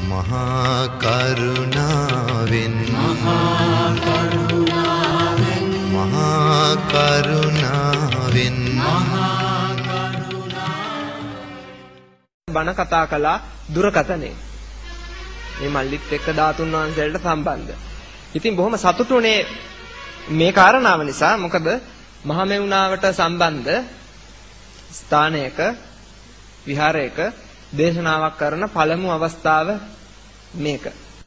මහා කරුණාවෙන් බණ කතා කළා දුරකතනේ. මේ මල්ලිත් එක්ක ධාතුන් වහන්සේලට සම්බන්ධ. ඉතින් බොහොම සතුටුනේ මේ කාරණාව නිසා. මොකද මහමෙවුනාවට සම්බන්ධ ස්ථානයක විහාරයක දේශනාවක් කරන පළමු අවස්ථාව මේක.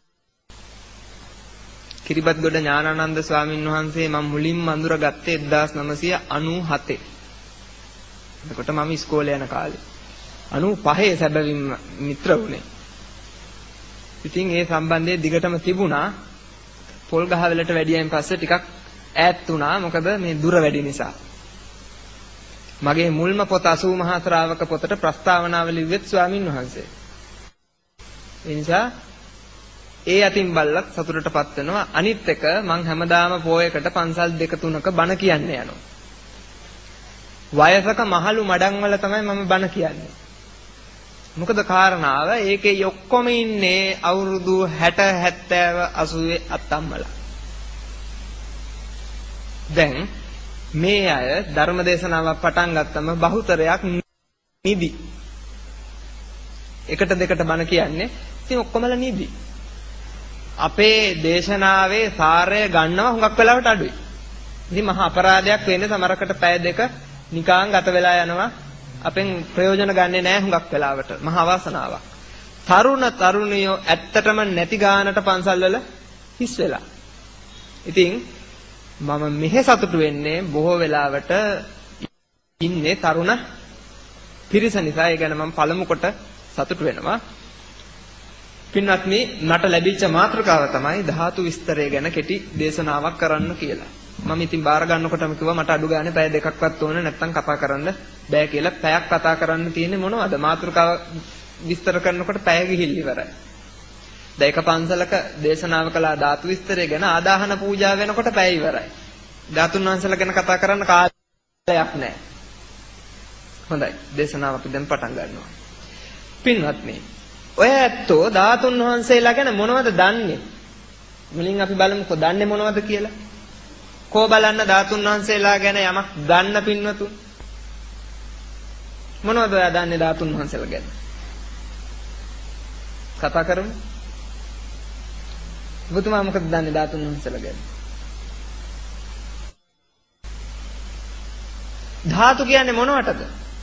කිරිබත්ගොඩ ඥානානන්ද ස්වාමීන් වහන්සේ මම මුලින්ම අඳුරගත්තේ 1997. එතකොට මම ඉස්කෝලේ යන කාලේ. 95 සැබවින්ම මිත්‍ර වුණේ. ඉතින් ඒ සම්බන්ධයේ දිගටම තිබුණා. පොල් ගහවලට වැඩියෙන් පස්සේ ටිකක් ඈත් වුණා. මොකද මේ දුර වැඩි නිසා. මගේ මුල්ම පොත 80 මහා ශ්‍රාවක පොතට ප්‍රස්තාවනාව ලිව්වෙත් ස්වාමින් වහන්සේ. ඒ නිසා ඒ අතින් බල්ලත් සතුටටපත් වෙනවා. අනිත් එක මං හැමදාම පොයකට පන්සල් 2-3ක බණ කියන්න යනවා. වයසක මහලු මඩම් වල තමයි මම බණ කියන්නේ. මොකද කාරණාව ඒකේ ඔක්කොම ඉන්නේ අවුරුදු 60 70 80 අත්තම්මලා. දැන් මේ අය ධර්ම දේශනාවක් පටන් ගත්තම බහුතරයක් නිදි. එකට දෙකට බණ කියන්නේ. ඉතින් ඔක්කොමලා නිදි. අපේ දේශනාවේ සාරය ගන්නවා හුඟක් වෙලාවට අඩුයි. ඉතින් මහා අපරාධයක් වෙන්නේ සමරකට පැය දෙක නිකාන් ගත වෙලා යනවා. අපෙන් ප්‍රයෝජන ගන්නෙ නැහැ හුඟක් වෙලාවට. මහා වාසනාවක්. තරුණ තරුණියෝ ඇත්තටම නැති ගානට පන්සල් වල හිස් වෙලා. ඉතින් මම මෙහෙ සතුටු වෙන්නේ බොහෝ වෙලාවට ඉන්නේ තරුණ පිරිස නිසා. ඒ ගැන මම පළමු කොට සතුටු වෙනවා. පින්වත්නි, මට ලැබිච්ච මාතෘකාව තමයි ධාතු විස්තරය ගැන කෙටි දේශනාවක් කරන්න කියලා. මම ඉතින් බාර ගන්නකොටම කිව්වා මට අඩු ගානේ පැය දෙකක්වත් ඕන නැත්නම් කතා කරන්න බෑ කියලා. පැයක් කතා කරන්න තියෙන්නේ මොනවද? මාතෘකාව විස්තර කරනකොට පැය ගිහිල්ල ඉවරයි. දැන් එක පන්සලක දේශනාව කළා ධාතු විස්තරය ගැන ආදාහන පූජා වෙනකොට පැය ඉවරයි. ධාතුන් වහන්සේලා ගැන කතා කරන්න කාලයක් නැහැ. හොඳයි. දේශනාව අපි දැන් පටන් ගන්නවා. පින්වත්නි, ඔය ඇත්තෝ ධාතුන් වහන්සේලා ගැන මොනවද දන්නේ? මුලින් අපි බලමුකෝ දන්නේ මොනවද කියලා. කෝ බලන්න ධාතුන් වහන්සේලා ගැන යමක් දන්න පින්වතුන්. මොනවද ඔයා දන්නේ ධාතුන් වහන්සේලා ගැන? කතා කරමු. ඔබතුමා මොකද දන්නේ ධාතුන් වහන්සේලා ගැන? ධාතු කියන්නේ මොනවටද?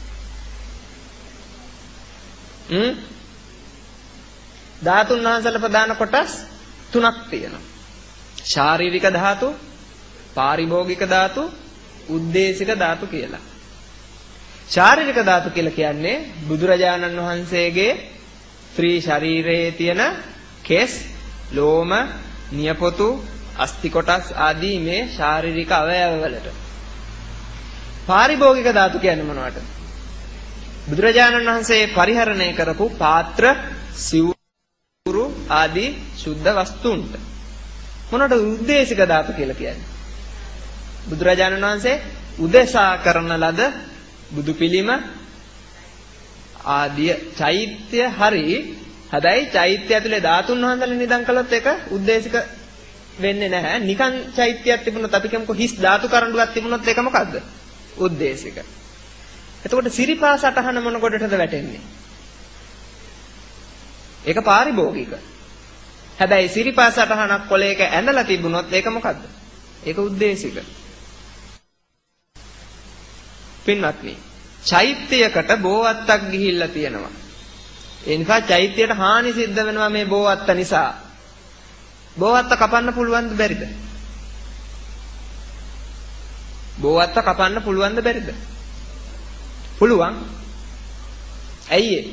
ධාතුන් වහන්සේලා ප්‍රධාන කොටස් 3ක් තියෙනවා. ශාරීරික ධාතු, පාරිභෝගික ධාතු, උද්දේශික ධාතු කියලා. ශාරීරික ධාතු කියලා කියන්නේ බුදුරජාණන් වහන්සේගේ ශ්‍රී ශරීරයේ තියෙන කෙස්, ලෝම, නියපොතු, අස්ථි කොටස් ආදී මේ ශාරීරික අවයව වලට. පාරිභෝගික ධාතු කියන්නේ මොනවටද? බුදුරජාණන් වහන්සේ පරිහරණය කරපු පාත්‍ර, සිවුරු ආදී සුද්ධ වස්තුන්ට. මොනවද උද්දේශික ධාතු කියලා කියන්නේ? බුදුරජාණන් වහන්සේ උදෙසා කරන ලද බුදු පිළිම ආදී චෛත්‍ය හරි. හැබැයි චෛත්‍ය ඇතුලේ ධාතුන් වහන්සේලා නිදන් කළොත් ඒක උද්දේශික වෙන්නේ නැහැ. නිකන් චෛත්‍යයක් තිබුණොත් අපි කියමුකෝ හිස් ධාතු කරඬුවක් තිබුණොත් ඒක මොකද්ද? උද්දේශික. එතකොට සිරිපා සටහන මොන කොටටද වැටෙන්නේ? ඒක පාරිභෝගික. හැබැයි සිරිපා සටහනක් කොලයක ඇඳලා තිබුණොත් ඒක මොකද්ද? ඒක උද්දේශික. පින්වත්නි, චෛත්‍යයකට බෝවත්තක් ගිහිල්ලා තියෙනවා. ඒ නිසා චෛත්‍යයට හානි සිද්ධ වෙනවා මේ බෝවත්ත නිසා. බෝවත්ත කපන්න පුළුවන්ද බැරිද? බෝවත්ත කපන්න පුළුවන්ද බැරිද? පුළුවන්. ඇයි ඒ?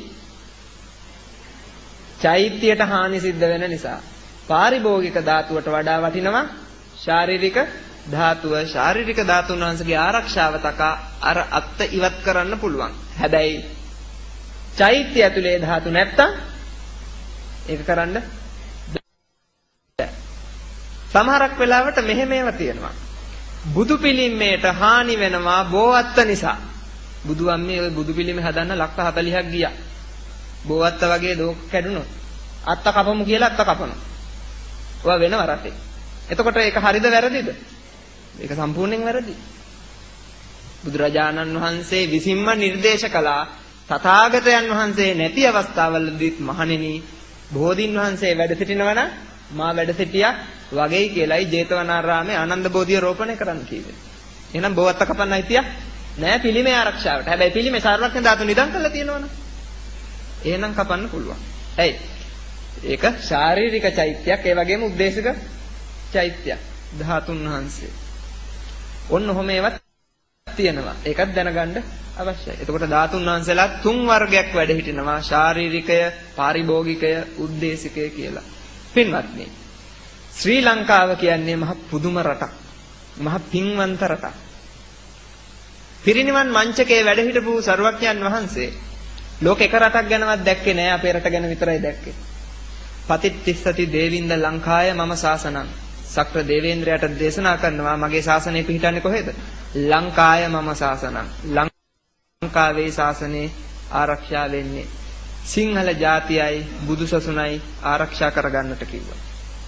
චෛත්‍යයට හානි සිද්ධ වෙන නිසා. පාරිභෝගික ධාතුවට වඩා වටිනවා ශාරීරික ධාතුව. ශාරීරික ධාතුන් වහන්සේගේ ආරක්ෂාව තකා අර අත්ත ඉවත් කරන්න පුළුවන්. හැබැයි චෛත්‍ය ඇතුලේ ධාතු නැත්තම් ඒක කරන්න බෑ. සමහරක් වෙලාවට මෙහෙම ඒවා තියෙනවා. බුදු පිළිමයට හානි වෙනවා බෝවත්ත නිසා. බුදුන් මේ ওই බුදු පිළිමේ හදන්න ලක්ෂ 40ක් ගියා. බෝවත්ත වගේ දෝක කැඩුනොත් අත්ත කපමු කියලා අත්ත කපනවා. ඔයා වෙනව රටේ. එතකොට ඒක හරිද වැරදිද? ඒක සම්පූර්ණයෙන් වැරදි. බුදුරජාණන් වහන්සේ විසින්ම නිර්දේශ කළා තථාගතයන් වහන්සේ නැති අවස්ථාවලදීත් මහණෙනි බෝධීන් වහන්සේ වැඩ සිටිනවා නම් මා වැඩ සිටියා වගේයි කියලායි ජේතවනාරාමේ ආනන්ද බෝධිය රෝපණය කරන්න කිව්වේ. එහෙනම් බෝවත්ත කපන්න හිටියා නෑ පිළිමේ ආරක්ෂාවට. හැබැයි පිළිමේ සර්වඥ ධාතු නිදන් කරලා තියෙනවනේ. එහෙනම් කපන්න පුළුවන්. ඇයි? ඒක ශාරීරික චෛත්‍යයක් ඒ වගේම උද්දේශික චෛත්‍යයක්. ධාතුන් වහන්සේ. ඔන්න ඔහොම ඒවත් තියෙනවා. ඒකත් දැනගන්න අවශ්‍යයි. එතකොට ධාතුන් වහන්සේලා තුන් වර්ගයක් වැඩ හිටිනවා. ශාරීරිකය, පාරිභෝගිකය, උද්දේශිකය කියලා. පින්වත්නි, ශ්‍රී ලංකාව කියන්නේ මහ පුදුම රටක්. මහ පින්වන්ත රටක්. පිරිනිවන් මංචකයේ වැඩ හිටපු සර්වඥයන් වහන්සේ ලෝක එක රටක් ගැනවත් දැක්කේ නෑ. අපේ රට ගැන විතරයි දැක්කේ. පතිත්තිස්සති දේවින්ද ලංකාය මම ශාසනං. සක්‍ර දේවේන්ද්‍රයාට දේශනා කරනවා මගේ ශාසනය පිහිටන්නේ කොහෙද? ලංකාය මම ශාසනං. ලංකාවේ ශාසනය ආරක්ෂා වෙන්නේ සිංහල ජාතියයි බුදුසසුනයි ආරක්ෂා කරගන්නට කිව්වා.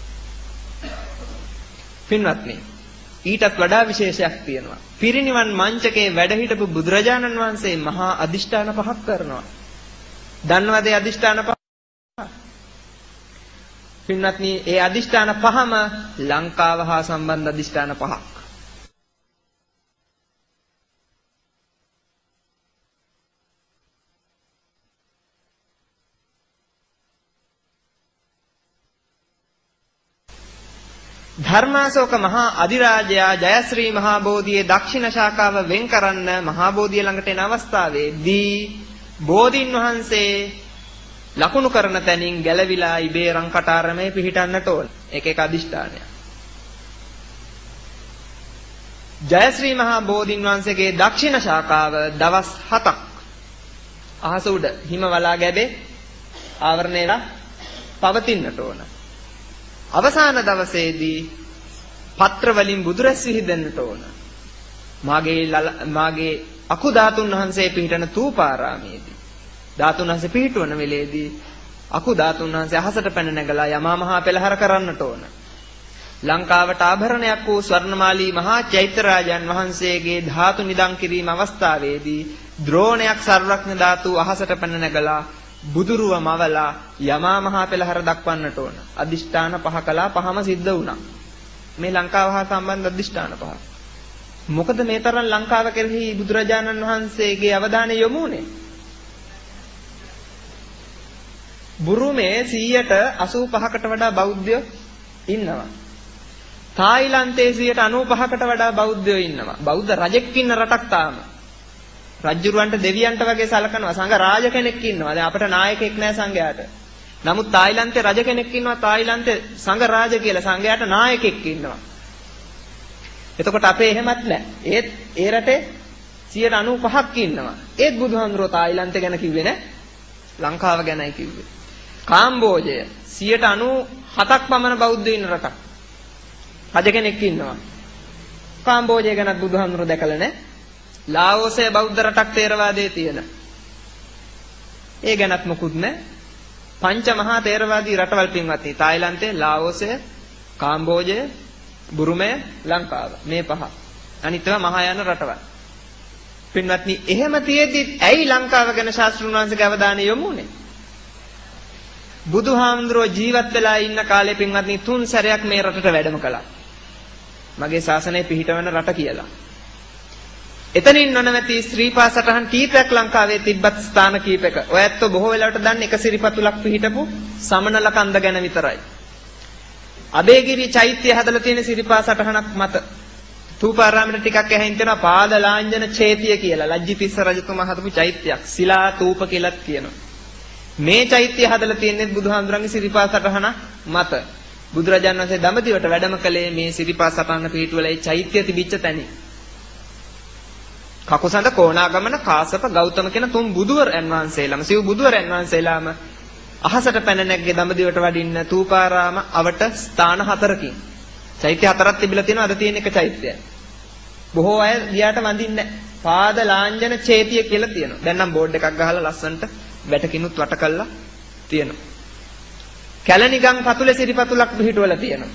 පින්වත්නි, ඊටත් වඩා විශේෂයක් තියෙනවා. පිරිනිවන් මංචකේ වැඩ හිටපු බුදුරජාණන් වහන්සේ මහා අදිෂ්ඨාන පහක් කරනවා. දන්නවද ඒ අදිෂ්ඨාන පහ? පින්වත්නි, ඒ අදිෂ්ඨාන පහම ලංකාව හා සම්බන්ධ අදිෂ්ඨාන පහක්. ධර්මාශෝක මහා අධිරාජයා ජයශ්‍රී මහා බෝධියේ දක්ෂිණ ශාඛාව වෙන් කරන්න මහා බෝධිය ළඟට එන අවස්ථාවේදී බෝධීන් වහන්සේ ලකුණු කරන තැනින් ගැලවිලා ඉබේ රන් කටාරමේ පිහිටන්නට ඕන. ඒක එක අදිෂ්ඨානයක්. ජයශ්‍රී මහා බෝධීන් වහන්සේගේ දක්ෂිණ ශාඛාව දවස් 7ක් අහස උඩ හිම වලා ගැබේ ආවරණයලා පවතින්නට ඕන. අවසාන දවසේදී පත්‍ර වලින් බුදුරැස් විහිදෙන්නට ඕන. මාගේ අකු ධාතුන් වහන්සේ පිහිටන තූපාරාමේදී ධාතුන් වහන්සේ පිහිටවන වෙලේදී අකු ධාතුන් වහන්සේ අහසට පැන නැගලා යමා මහා පෙළහර කරන්නට ඕන. ලංකාවට ආභරණයක් වූ ස්වර්ණමාලී මහා චෛත්‍යරාජයන් වහන්සේගේ ධාතු නිදන් කිරීම අවස්ථාවේදී ද්‍රෝණයක් සර්වඥ ධාතු අහසට පැන නැගලා බුදුරුව මවලා යමා මහා පෙළහර දක්වන්නට ඕන. අදිෂ්ඨාන පහ කළා පහම සිද්ධ වුණා. මේ ලංකාව හා සම්බන්ධ අදිෂ්ඨාන පහ. මොකද මේ තරම් ලංකාව කෙරෙහි බුදුරජාණන් වහන්සේගේ අවධානය යොමු වුණේ? බුරුමේ 185කට වඩා බෞද්ධයෝ ඉන්නවා. තායිලන්තයේ 95කට වඩා බෞද්ධයෝ ඉන්නවා. බෞද්ධ රජෙක් ඉන්න රටක් තාම. රජුරවන්ට දෙවියන්ට වගේ සලකනවා. සංඝ රාජ කෙනෙක් ඉන්නවා. දැන් අපිට නායකයෙක් නැහැ සංඝයාට. නමුත් තායිලන්තේ රජ කෙනෙක් ඉන්නවා. තායිලන්තේ සංඝ රාජ කියලා සංඝයාට නායකයෙක් ඉන්නවා. එතකොට අපේ එහෙමත් නැහැ. ඒත් ඒ රටේ 95ක් ඉන්නවා. ඒත් බුදුහාමුදුරුවෝ තායිලන්තේ ගැන කිව්වේ නැහැ. ලංකාව ගැනයි කිව්වේ. කාම්බෝජය 97ක් පමණ බෞද්ධ ඉන්න රටක්. රජ කෙනෙක් ඉන්නවා. කාම්බෝජය ගැනත් බුදුහාමුදුරුවෝ දැකලා නැහැ. ලාओසේ බෞද්ධ රටක් තේරවාදයේ තියෙන. ඒ ගැනත් මොකුත් නැහැ. පංච මහා තේරවාදී රටවල් පින්වත්නි. තායිලන්තේ, ලාओසේ, කාම්බෝජය, බුරුමය, ලංකාව. මේ පහ. අනිත් ඒවා මහායාන රටවල්. පින්වත්නි, එහෙම තියෙද්දි ඇයි ලංකාව ගැන ශාස්ත්‍රඥ වංශික අවධානය යොමු වුනේ? බුදුහාමුදුරුවෝ ජීවත් වෙලා ඉන්න කාලේ පින්වත්නි 3 සැරයක් මේ රටට වැඩම කළා. මගේ ශාසනය පිහිටවන රට කියලා. එතනින් නොනවති ශ්‍රීපා සටහන් කීපයක් ලංකාවේ තිබ්බත් ස්ථාන කීපයක. ඔය ඇත්තෝ බොහෝ වෙලාවට දන්නේ එක සිරිපතුලක් පිහිටපු සමනල කන්ද ගැන විතරයි. අබේගිරි චෛත්‍ය හදලා තියෙන සිරිපා සටහනක් මත තූපාරාමයට ටිකක් ඇහින් තියෙනවා පාදලාංජන චේතිය කියලා. ලජ්ජිතිස්ස රජතුමා හදපු චෛත්‍යයක්. සිලා තූප කියලාත් කියනවා. මේ චෛත්‍ය හදලා තියෙන්නේ බුදුහාමුදුරන්ගේ සිරිපා සටහන මත. බුදුරජාණන් වහන්සේ දඹදිවට වැඩම කළේ මේ සිරිපා සටහන පිහිටුවල ඒ චෛත්‍ය තිබිච්ච තැනින්. කකුසඳ කොණාගමන කාසප ගෞතම කියන තුන් බුදුවරයන් වහන්සේලාම සිව් බුදුවරයන් වහන්සේලාම අහසට පැන නැග්ගේ දඹදිවට වඩින්න තූපාරාම අවට ස්ථාන 4කින්. චෛත්‍ය 4ක් තිබිලා තියෙනවා. අද තියෙන එක චෛත්‍යය. බොහෝ අය ගියාට වඳින්නේ නැහැ. පාද ලාංජන චේතිය කියලා තියෙනවා. දැන් නම් බෝඩ් එකක් ගහලා ලස්සනට වැටකිනුත් වට කළා තියෙනවා. කැලණිගම් පතුලේ සිරිපතුලක් පිහිටවලා තියෙනවා.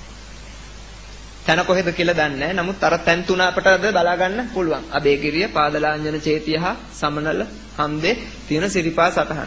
තන කොහෙද කියලා දන්නේ නැහැ. නමුත් අර තැන් තුන අපට අද බලා ගන්න පුළුවන්. අබේගිරිය, පාදලාංජන චේතිය හා සමනල හන්දේ තියෙන සිරිපා සටහන.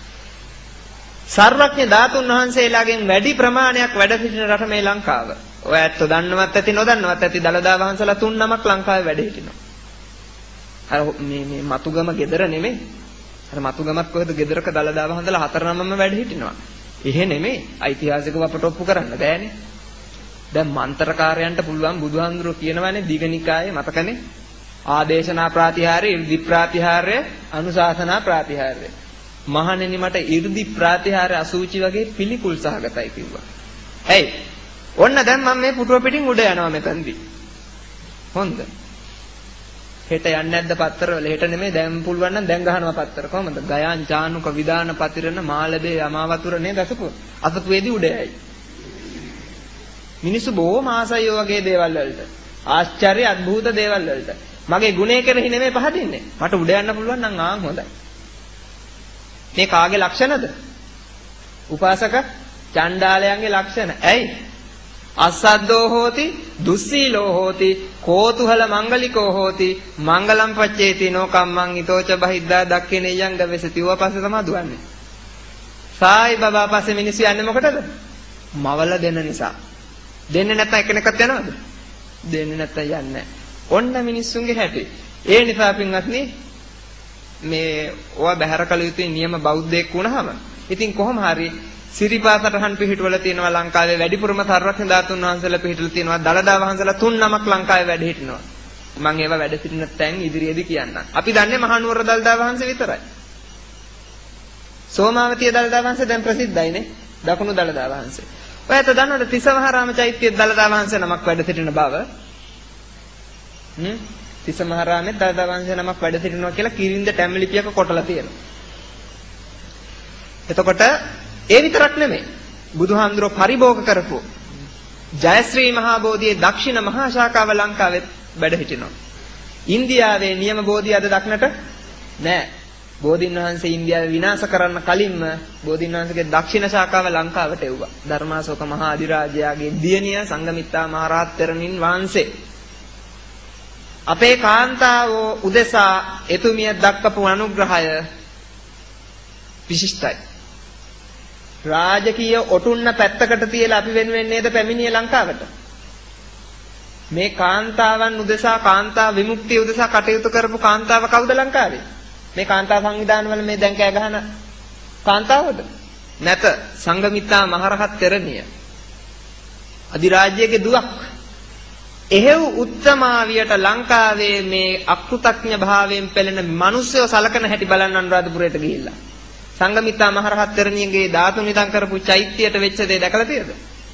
සර්වඥ ධාතුන් වහන්සේලාගෙන් වැඩි ප්‍රමාණයක් වැඩ සිටින රට මේ ලංකාව. ඔය ඇත්ත දන්නවත් ඇති නොදන්නවත් ඇති දලදා වහන්සලා 3 නමක් ලංකාවේ වැඩ හිටිනවා. අර මේ මතුගම ගෙදර නෙමෙයි. අර මතුගමත් කොහෙද ගෙදරක දලදා වහන්සලා 4 නමම වැඩ හිටිනවා. එහෙ නෙමෙයි. ඓතිහාසිකව අපට ඔප්පු කරන්න බෑනේ. දැන් මන්ත්‍රකාරයන්ට පුළුවන් බුදුහාමුදුරුවෝ කියනවානේ දීඝනිකායේ මතකනේ. ආදේශනා ප්‍රාතිහාර්ය, ඉර්ධි ප්‍රාතිහාර්ය, අනුශාසනා ප්‍රාතිහාර්ය. මහණෙනි මට 이르දි ප්‍රාතිහාර්ය අසූචි වගේ පිළිකුල් සහගතයි කිව්වා. ඇයි? ඔන්න දැන් මම මේ පුටුව පිටින් උඩ යනවා මෙතනදී. හොඳ. හෙට යන්නේ නැද්ද පත්තරවල? හෙට නෙමෙයි දැන් පුළුවන් නම් දැන් ගහනවා පත්තර. කොහමද? ගයාන් චානුක විදාන පතිරණ මාළබේ යමාවතුර නේද අසපු. අසපුවේදී උඩ යයි. මිනිස්සු බොහොම ආසයි වගේ දේවල් වලට. ආශ්චර්ය අద్භූත දේවල් වලට. මගේ ගුණේ කෙරෙහි නෙමෙයි පහදින්නේ. මට උඩ යන්න පුළුවන් නම් ආන් හොඳයි. මේ කාගේ ලක්ෂණද? උපාසක චණ්ඩාලයන්ගේ ලක්ෂණ. ඇයි? අස්සද්දෝ හෝති, දුස්සීලෝ හෝති, කෝතුහල මංගලිකෝ හෝති, මංගලම් පච්චේති නෝකම්මං ඊතෝච බහිද්දා දක්ඛිනේයං ගවසති. ඌව පස්සේ තමයි දුවන්නේ. සායි බබා පස්සේ මිනිස්සු යන්නේ මොකටද? මවල දෙන නිසා. දෙන්නේ නැත්නම් එකිනෙකත් යනවද? දෙන්නේ නැත්නම් යන්නේ නැහැ. ඔන්න මිනිස්සුන්ගේ හැටි. ඒ නිසා පින්වත්නි මේ ඔය බහැර කළ යුතු නියම බෞද්ධයෙක් වුණාම ඉතින් කොහොම හරි සිරිපාසටහන් පිහිටවල තියෙනවා ලංකාවේ වැඩිපුරම සර්වඥ ධාතුන් වහන්සේලා පිහිටලා තියෙනවා. දලදා වහන්සේලා 3 නමක් ලංකාවේ වැඩ හිටිනවා. මම ඒවා වැඩ සිටින තැන් ඉදිරියේදී කියන්නම්. අපි දන්නේ මහනුවර දලදා වහන්සේ විතරයි. සෝමාවතිය දලදා වහන්සේ දැන් ප්‍රසිද්ධයිනේ. දකුණු දලදා වහන්සේ. ඔයත් දන්නවද තිසමහාරාම චෛත්‍යයේ දලදා වහන්සේ නමක් වැඩ සිටින බව? තිසමහාරාමේ දලදා වහන්සේ නමක් වැඩ සිටිනවා කියලා කිරින්ද ටැම්ලිපියක කොටලා තියෙනවා. එතකොට ඒ විතරක් නෙමෙයි. බුදුහාමුදුරුවෝ පරිභෝග කරපු ජයශ්‍රී මහා බෝධියේ දක්ෂිණ මහා ශාඛාව ලංකාවේ වැඩ හිටිනවා. ඉන්දියාවේ නියම බෝධිය අද දක්නට නෑ. බෝධින් වහන්සේ ඉන්දියාවේ විනාශ කරන්න කලින්ම බෝධින් වහන්සේගේ දක්ෂිණ ශාඛාව ලංකාවට එව්වා. ධර්මාශෝක මහා අධිරාජයාගේ දියණිය සංඝමිත්තා මහ රහත් තෙරණින් වහන්සේ අපේ කාන්තාවෝ උදෙසා එතුමිය දක්වපු අනුග්‍රහය විශිෂ්ටයි. රාජකීය ඔටුන්න පැත්තකට තියලා අපි වෙනුවෙන් නේද පැමිණියේ ලංකාවට. මේ කාන්තාවන් උදෙසා කාන්තා විමුක්තිය උදෙසා කටයුතු කරපු කාන්තාව කවුද ලංකාවේ? මේ කාන්තා සංවිධානවල මේ දැන් කෑ ගහන කාන්තාවද? නැත. සංඝමිත්තා මහරහත් තෙරණිය. අධිරාජ්‍යයේ දුවක්. එහෙව් උත්තමාවියට ලංකාවේ මේ අකෘතඥ භාවයෙන් පෙළෙන මිනිස්සුව සලකන හැටි බලන්න අනුරාධපුරයට ගිහිල්ලා. සංඝමිත්තා මහරහත් තෙරණියගේ ධාතු නිදන් කරපු චෛත්‍යයට වෙච්ච දේ දැකලා තියෙද?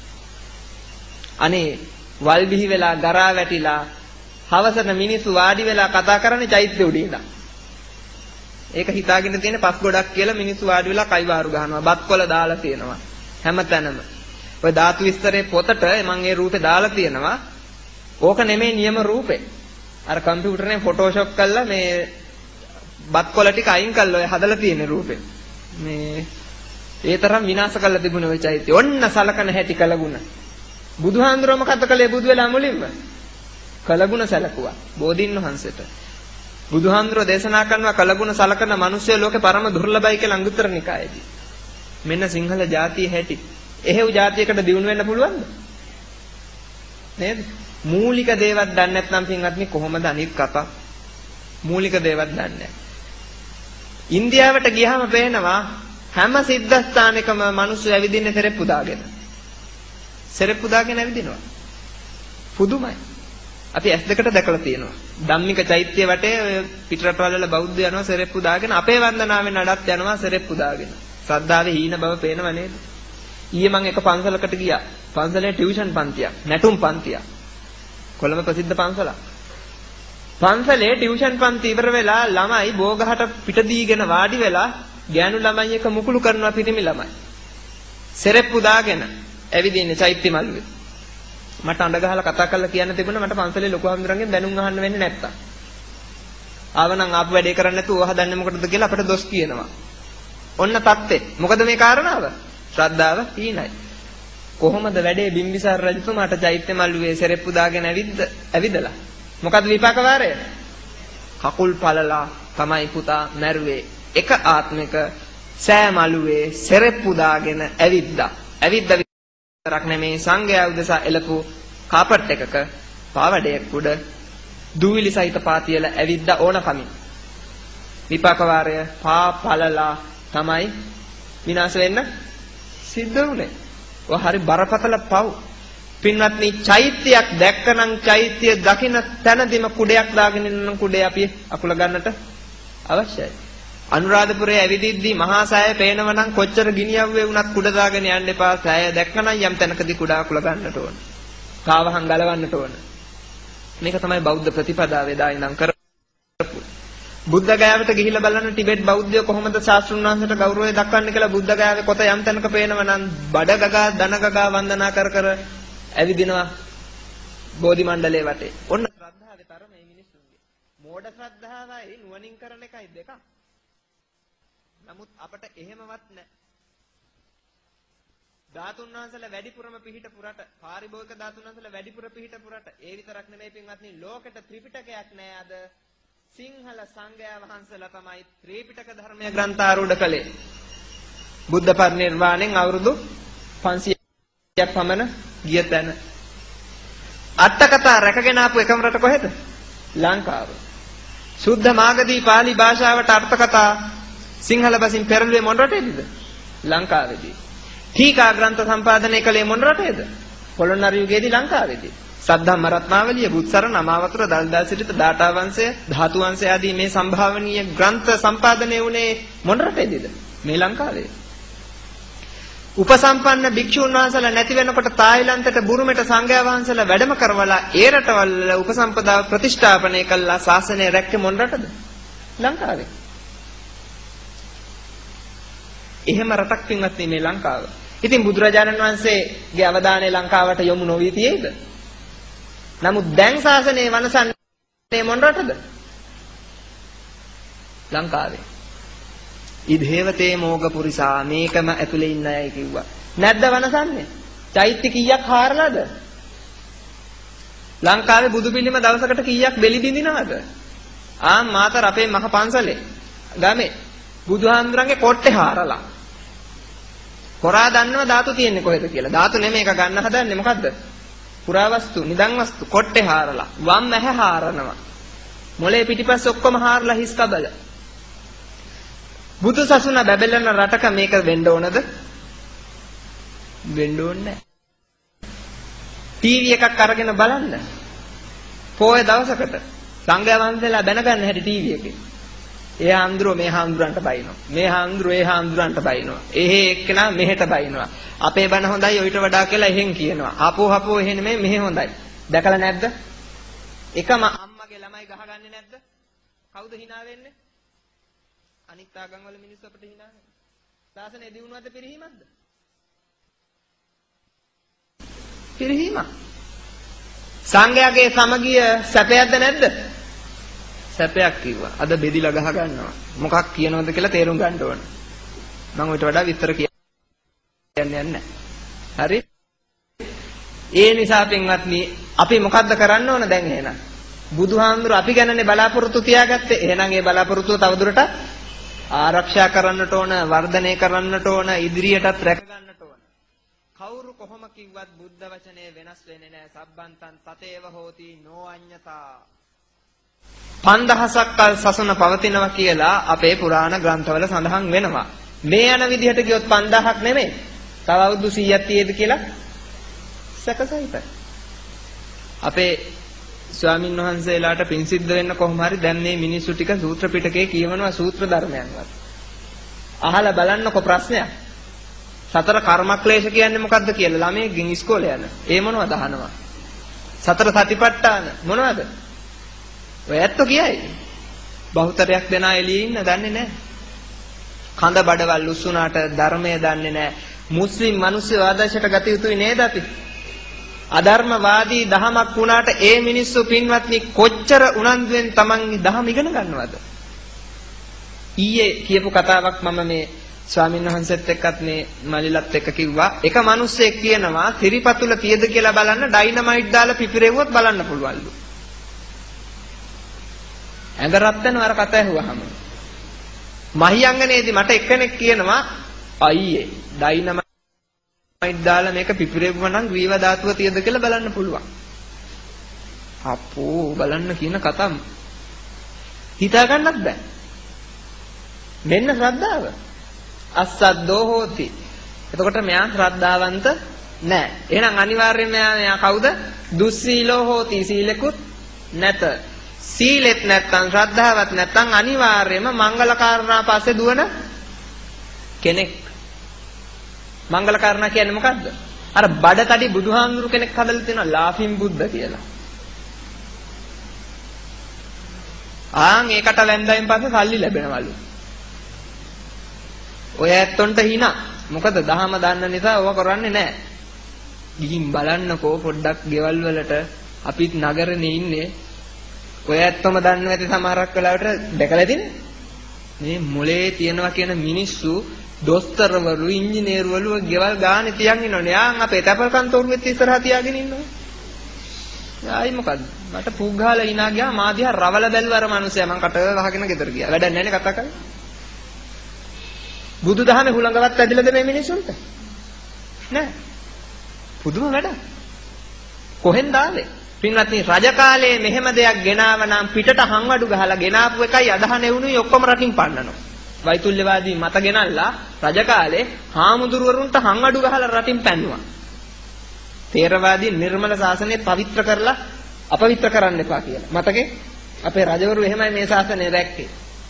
අනේ වල් බිහි වෙලා ගරා වැටිලා හවසට මිනිස්සු වාඩි වෙලා කතා කරන්නේ චෛත්‍ය උඩ ඉඳන්. ඒක හිතාගෙන තියෙන පස් ගොඩක් කියලා මිනිස්සු වාඩි වෙලා කයිවාරු ගහනවා. බත්කොළ දාලා තියෙනවා හැමතැනම. ඔය ධාතු විස්තරේ පොතට මම ඒ රූපේ දාලා තියෙනවා. ඕක නෙමෙයි නියම රූපේ. අර කම්පියුටරෙන් ෆොටෝෂොප් කරලා මේ බත්කොළ ටික අයින් කරලා ඔය හදලා තියෙන රූපේ. මේ ඒ තරම් විනාශ කරලා තිබුණේ ওই චෛත්‍ය. ඔන්න සලකන හැටි කලගුණ. බුදුහාඳුරම කත කළේ බුදු වෙලා මුලින්ම කලගුණ සැලකුවා බෝධින් වහන්සේට. බුදුහාඳුර දේශනා කරනවා කලගුණ සලකන මිනිස්සු ලෝකේ පරම දුර්ලභයි කියලා අංගුත්තර නිකායේදී. මෙන්න සිංහල ජාතිය හැටි. එහෙව් ජාතියකට දියුණු වෙන්න පුළුවන්ද? නේද? මූලික දේවත් දන්නේ නැත්නම් පින්වත්නි කොහොමද අනිත් කතා? මූලික දේවත් දන්නේ නැහැ. ඉන්දියාවට ගියාම පේනවා හැම සිද්ධාස්ථානයකම මිනිස්සු ඇවිදින්නේ සෙරෙප්පු දාගෙන. සෙරෙප්පු දාගෙන ඇවිදිනවා. පුදුමයි. අපි S2කට දැකලා තියෙනවා. ධම්මික චෛත්‍ය වටේ පිටරටවල බෞද්ධ යනවා සෙරෙප්පු දාගෙන අපේ වන්දනාවෙන් අඩත් යනවා සෙරෙප්පු දාගෙන. ශ්‍රද්ධාවේ හීන බව පේනව නේද? ඊයේ මම එක පන්සලකට ගියා. පන්සලේ ටියුෂන් පන්තියක්, නැටුම් පන්තියක්. කොළඹ ප්‍රසිද්ධ පන්සලක්. පන්සලේ ටියුෂන් පන්ති ඉවර වෙලා ළමයි බෝගහට පිට දීගෙන වාඩි වෙලා ගෑනු ළමයි එක මුකුළු කරනවා පිරිමි ළමයි. සෙරෙප්පු දාගෙන ඇවිදින්නේ චෛත්‍ය මල්ලුවේ. මට අඬ ගහලා කතා කරලා කියන්න තිබුණා මට පන්සලේ ලොකු හාමුදුරන්ගෙන් දැනුම් අහන්න වෙන්නේ නැත්තම්. ආවනම් ආපු වැඩේ කරන්නේ නැතුව ඔය හදන්නේ මොකටද කියලා අපිට දොස් කියනවා. ඔන්න තත්ත්වේ. මොකද මේ කාරණාව? ශ්‍රද්ධාව හීනයි. කොහොමද වැඩේ බිම්බිසාර රජතුමාට චෛත්‍ය මල්ලුවේ සෙරෙප්පු දාගෙන ඇවිදලා? මොකද විපාක වාරය? කකුල් පළලා තමයි පුතා මැරුවේ. එක ආත්මික සෑ මළුවේ සෙරෙප්පු දාගෙන ඇවිද්දා. ඇවිද්දා විතරක් නෙමේ සංඝයා උදෙසා එළපු කාපට් එකක පාවඩයක් උඩ දූවිලි සහිත පාතියල ඇවිද්දා ඕන කමින්. විපාක වාරය පා පළලා තමයි විනාශ වෙන්න සිද්ධ වුනේ. ඔය හරි බරපතල පව්. පින්වත්නි චෛත්‍යයක් දැක්කනම් චෛත්‍ය දකින්න තැනදිම කුඩයක් දාගෙන ඉන්න කුඩේ අපි අකුල ගන්නට අවශ්‍යයි. අනුරාධපුරයේ ඇවිදිද්දී මහා සෑය පේනව නම් කොච්චර ගිනියව්වේ වුණත් කුඩ දාගෙන යන්න එපා. සෑය දැක්කනම් යම් තැනකදී කුඩා අකුල ගන්නට ඕන. කාවහන් ගලවන්නට ඕන. මේක තමයි බෞද්ධ ප්‍රතිපදාව එදා ඉඳන් කරපු. බුද්ධ ගයාවට ගිහිල්ලා බලන්න ටිබෙට් බෞද්ධයෝ කොහොමද ශාස්ත්‍රුන් වහන්සේට ගෞරවය දක්වන්නේ කියලා බුද්ධ ගයාවේ කොත යම් තැනක පේනව නම් බඩ ගගා දන ගගා වන්දනා කර කර ඇවිදිනවා බෝධි මණ්ඩලයේ වටේ. ඔන්න ශ්‍රද්ධාවේ තරම මේ මිනිස්සුන්ගේ. මෝඩ ශ්‍රද්ධාවයි නුවණින් කරන එකයි දෙකක්. නමුත් අපට එහෙමවත් නැහැ. ධාතුන් වහන්සේලා වැඩිපුරම පිහිටපු රට, පාරිභෝගික ධාතුන් වහන්සේලා වැඩිපුර පිහිටපු රට. ඒ විතරක් නෙමෙයි පින්වත්නි, ලෝකෙට ත්‍රිපිටකයක් නැහැ අද. සිංහල සංඝයා වහන්සේලා තමයි ත්‍රිපිටක ධර්මයේ ග්‍රන්ථාරූඪ කළේ. බුද්ධ පරිනිර්වාණයෙන් අවුරුදු 500ක් පමණ ගිය තැන. අට කතා රැකගෙන ආපු එකම රට කොහෙද? ලංකාව. සුද්ධ මාගදී පාලි භාෂාවට අර්ථ කතා සිංහල බසින් පෙරළුවේ මොන රටේද? ලංකාවේදී. ටීකා ග්‍රන්ථ සම්පාදනය කළේ මොන රටේද? පොළොන්නරු යුගයේදී ලංකාවේදී. සද්ධම්ම රත්නාවලිය, බුත්සරණ, අමාවතුර, දල්දා සිරිත, දාඨා වංශය, ධාතු වංශය ආදී මේ සම්භාවනීය ග්‍රන්ථ සම්පාදනය වුණේ මොන රටේදීද? මේ ලංකාවේ. උපසම්පන්න භික්ෂුන් වහන්සේලා නැති වෙනකොට තායිලන්තයට බුරුමෙට සංඝයා වහන්සේලා වැඩම කරවලා ඒ රටවල උපසම්පදාව ප්‍රතිෂ්ඨාපනය කළා. ශාසනය රැක්කේ මොන රටද? ලංකාවේ. එහෙම රටක් පින්වත්නි මේ ලංකාව. ඉතින් බුදුරජාණන් වහන්සේගේ අවධානය ලංකාවට යොමු නොවී තියෙයිද? නමුත් දැන් ශාසනය වනසන්නේ මොන රටද? ලංකාවේ. ඉදේවතේ මෝගපුරිසා මේකම ඇතුලේ ඉන්න අය කිව්වා. නැද්ද වනසන්නේ? චෛත්‍ය කීයක් හාරලාද? ලංකාවේ බුදු පිළිම දවසකට කීයක් බෙලි බින්දිනවද? මාතර අපේ මහ පන්සලේ ගමේ බුදුහාමුදුරන්ගේ කොට්ටේ හාරලා. කොරා දන්නව ධාතු තියෙන්නේ කොහෙද කියලා. ධාතු නෙමෙයි එක ගන්න හදන්නේ මොකද්ද? පුරාවස්තු, නිදන් වස්තු කොට්ටේ හාරලා. වම් ඇහැ හාරනවා. මොලේ පිටිපස්ස ඔක්කොම හාරලා හිස් කබල. බුදු සසුන බැබලන රටක මේක වෙන්න ඕනද? වෙන්න ඕනේ නැහැ. ටීවී එකක් අරගෙන බලන්න. පොය දවසකට සංඝයා වහන්සේලා බැනගන්න හැටි ටීවී එකේ. ඒ හාමුදුරුවෝ මේ හාමුදුරන්ට බයිනවා. මේ හාමුදුරුවෝ ඒ හාමුදුරන්ට බයිනවා. එහෙ එක්කෙනා මෙහෙට බයිනවා. අපේ බණ හොඳයි ඔయిత වඩා කියලා එහෙන් කියනවා. හපෝ එහෙ නෙමෙයි මෙහෙ හොඳයි. දැකලා නැද්ද? එකම අම්මගේ ළමයි ගහගන්නේ නැද්ද? කවුද hina වෙන්නේ? අනිත් ආගම් වල මිනිස්සු අපිට hina වෙනවා. ශාසනය දිනුනවද පිරිහීමක්ද? පිරිහීමක්. සංඝයාගේ සමගිය සැපයක්ද නැද්ද? සැපයක් කිව්වා. අද බෙදිලා ගහ ගන්නවා. මොකක් කියනවද කියලා තේරුම් ගන්න ඕන. මම ඊට වඩා විස්තර කියන්නේ නැහැ. හරි? ඒ නිසා පින්වත්නි අපි මොකද්ද කරන්න ඕන දැන් එහෙනම්? බුදුහාමුදුරුවෝ අපි ගැනනේ බලාපොරොත්තු තියාගත්තේ. එහෙනම් ඒ බලාපොරොත්තුව තවදුරටත් ආරක්ෂා කරන්නට ඕන, වර්ධනය කරන්නට ඕන, ඉදිරියටත් රැක ගන්නට ඕන. කවුරු කොහොම කිව්වත් බුද්ධ වචනේ වෙනස් වෙන්නේ නැහැ. සබ්බන්තං තතේව හෝති නෝ අඤ්ඤතා. 5000ක් කල් සසුන පවතිනවා කියලා අපේ පුරාණ ග්‍රන්ථවල සඳහන් වෙනවා. මේ යන විදිහට ගියොත් 5000ක් නෙමෙයි. තව අවුරුදු 100ක් තියෙද කියලා සැකසහිතයි. අපේ ස්වාමින් වහන්සේලාට පින් සිද්ධ වෙන්න කොහොම හරි දැන් මේ මිනිස්සු ටික සූත්‍ර පිටකේ කියවනවා සූත්‍ර ධර්මයන්වත්. අහලා බලන්නකො ප්‍රශ්නයක්. සතර කර්මක්ලේශ කියන්නේ මොකද්ද කියලා ළමයෙක්ගෙන් ඉස්කෝලේ යන. ඒ මොනවද අහනවා? සතර සතිපට්ඨාන මොනවද? ඔය ඇත්ත කියයි. බහුතරයක් දෙනා එළියේ ඉන්න දන්නේ නැහැ. කඳ බඩවල් උස්සුනාට ධර්මය දන්නේ නැහැ. මුස්ලිම් මිනිස්සු ආදර්ශයට ගත යුතුයි නේද අපි? අධර්මවාදී දහමක් වුණාට ඒ මිනිස්සු පින්වත්නි කොච්චර උනන්දුවෙන් Taman දහම ඉගෙන ගන්නවද? ඊයේ කියපු කතාවක් මම මේ ස්වාමීන් වහන්සේත් එක්කත් මේ මලිලත් එක්ක කිව්වා එක මිනිස්සෙක් කියනවා සිරිපතුල තියද කියලා බලන්න ඩයිනමයිට් දාලා පිපිරෙව්වොත් බලන්න පුළුවන්ලු. ඇඟ රත් වෙනවා අර කතා ඇහුවාම. මහියංගනේදී මට එක්කෙනෙක් කියනවා අයියේ ඩයිනමයිට් දාලා මේක පිපිරෙව්වා නම් ග්‍රීව ධාතුව තියද කියලා බලන්න පුළුවන්. අපෝ බලන්න කියන කතාව හිතා ගන්නත් බෑ. මෙන්න ශ්‍රද්ධාව. අස්සද්දෝ හෝති. එතකොට මෙයා ශ්‍රද්ධාවන්ත නෑ. එහෙනම් අනිවාර්යයෙන්ම මෙයා කවුද? දුස්සීලෝ හෝති. සීලෙකුත් නැත. සීලෙත් නැත්තම් ශ්‍රද්ධාවත් නැත්තම් අනිවාර්යයෙන්ම මංගල කාරණා පස්සේ දුවන කෙනෙක්. මංගල කාරණා කියන්නේ මොකද්ද? අර බඩතඩි බුදුහාමුදුරු කෙනෙක් හදලා තියෙනවා ලාෆින් බුද්ධ කියලා. ඒකට වැන්දයින් පස්සේ සල්ලි ලැබෙනවලු. ඔය ඇත්තොන්ට hina. මොකද දහම දන්න නිසා ඕවා කරන්නේ නැහැ. ගිහින් බලන්නකෝ පොඩ්ඩක් ගෙවල් වලට අපිත් නගරනේ ඉන්නේ. ඔය ඇත්තම දන්නේ නැති සමහරක් වෙලාවට දැකලා ඉතිනේ. මේ මොලේ තියනවා කියන මිනිස්සු දොස්තරවරු ඉංජිනේරුවරු ගෙවල් ගානේ තියන් ඉන්නෝනේ. යාන් අපේ තැපල් කන්තෝරුවෙත් ඉස්සරහා තියාගෙන ඉන්නවා. ආයි මොකද්ද? මට පුග්ගාලා hina ගියා මා දිහා රවල බැලුවා අර මිනිස්සයා මං කට වහගෙන ගෙදර ගියා. වැඩක් නැහැ නේ කතා කරන්නේ. බුදුදහමේ හුළඟවත් ඇදිලාද මේ මිනිස්සුන්ට? නෑ. පුදුම වැඩ. කොහෙන්ද ආවේ? පින්වත්නි රජ කාලේ මෙහෙම දෙයක් ගෙනාව නම් පිටට හංවඩු ගහලා ගෙනාපු එකයි අදහන එවුණුයි ඔක්කොම රටින් පන්නනවා. වෛතුල්‍යවාදී මත ගෙනල්ලා රජ කාලේ හාමුදුරුවරුන්ට හංවඩු ගහලා රටින් පැන්නුවා. තේරවාදී නිර්මල ශාසනය පවිත්‍ර කරලා අපවිත්‍ර කරන්න එපා කියලා. මතකේ? අපේ රජවරු එහෙමයි මේ ශාසනය රැක්කේ.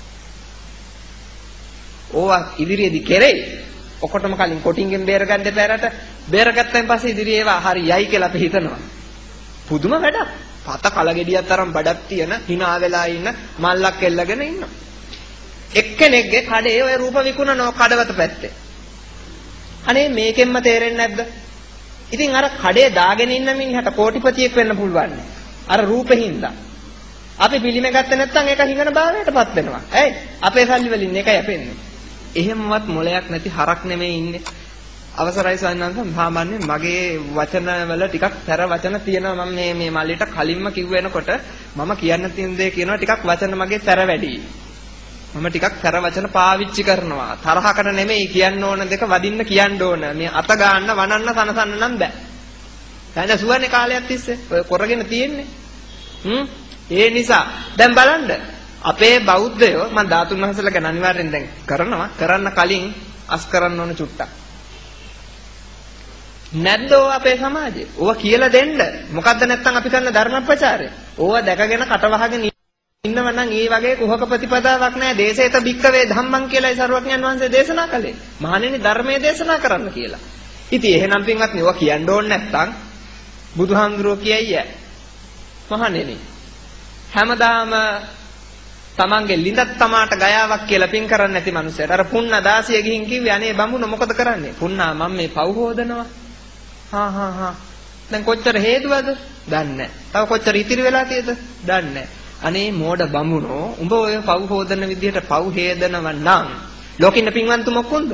ඕවා ඉදිරියේදී කෙරෙයි. ඔකොටම කලින් කොටින්ගෙන් බේරගන්න දෙපා රට. බේරගත්තයින් පස්සේ ඉදිරියේ ඒවා හරි යයි කියලා අපි හිතනවා. පුදුම වැඩක්. පත කලගෙඩියක් තරම් බඩක් තියෙන hina වෙලා ඉන්න මල්ලක් එල්ලගෙන ඉන්නවා. එක්කෙනෙක්ගේ කඩේ ඔය රූප විකුණන කඩවත පැත්තේ. අනේ මේකෙන්ම තේරෙන්නේ නැද්ද? ඉතින් අර කඩේ දාගෙන ඉන්න මිනිහට කෝටිපතියෙක් වෙන්න පුළුවන්. අර රූපෙහිඳ. අපි පිළිමේ ගත්තේ නැත්නම් ඒක හිඟන භාවයටපත් වෙනවා. ඇයි? අපේ සල්ලි වලින් එකයි අපෙන්නේ. එහෙමවත් මොලයක් නැති හරක් නෙමෙයි ඉන්නේ. අවසරයි සයන්වන්ත සාමාන්‍යයෙන් මගේ වචන වල ටිකක් තර වචන තියෙනවා. මම මේ මල්ලිට කලින්ම කිව්වෙනකොට මම කියන්න තියෙන දේ කියනවා ටිකක් වචන මගේ තර වැඩි. මම ටිකක් තර වචන පාවිච්චි කරනවා. තරහකට නෙමෙයි කියන්න ඕන දෙක වදින්න කියන්න ඕන. මේ අත ගන්න වනන්න සනසන්න නම් බෑ. දැන් සුවන්නේ කාලයක් තිස්සේ ඔය කරගෙන තියෙන්නේ. ඒ නිසා දැන් බලන්න අපේ බෞද්ධයෝ මම ධාතුන් වහන්සේලා ගැන අනිවාර්යෙන් දැන් කරනවා. කරන්න කලින් අස් කරන්න ඕන චුට්ටක්. නැද්දෝ අපේ සමාජයේ. ඕවා කියලා දෙන්න. මොකද්ද නැත්තම් අපි කරන ධර්ම ප්‍රචාරය. ඕවා දැකගෙන කටවහගෙන ඉන්නව නම් ඒ වගේ කුහක ප්‍රතිපදාවක් නැහැ. දේශේත භික්කවේ ධම්මං කියලායි සරුවඥන් වහන්සේ දේශනා කළේ. මහණෙනි ධර්මයේ දේශනා කරන්න කියලා. ඉතින් එහෙනම් පින්වත්නි ඕවා කියන්න ඕනේ නැත්තම් බුදුහාමුදුරුවෝ කියයි මහණෙනි හැමදාම තමන්ගේ ලිඳක් තමාට ගයාවක් කියලා පින් කරන්නේ නැති මිනිස්සුන්ට අර පුන්න දාසිය ගිහින් කිව්වේ අනේ බඹුන මොකද කරන්නේ? පුන්නා මම මේ පව් හොදනවා. දැන් කොච්චර හේතුවද? දන්නේ නැහැ. තව කොච්චර ඉතිරි වෙලා තියෙද? දන්නේ නැහැ. අනේ මෝඩ බඹුනෝ උඹ ඔය පව් හොදන විදිහට පව් හේදනව නම් ලෝකින්න පින්වන්තු මොකුන්ද?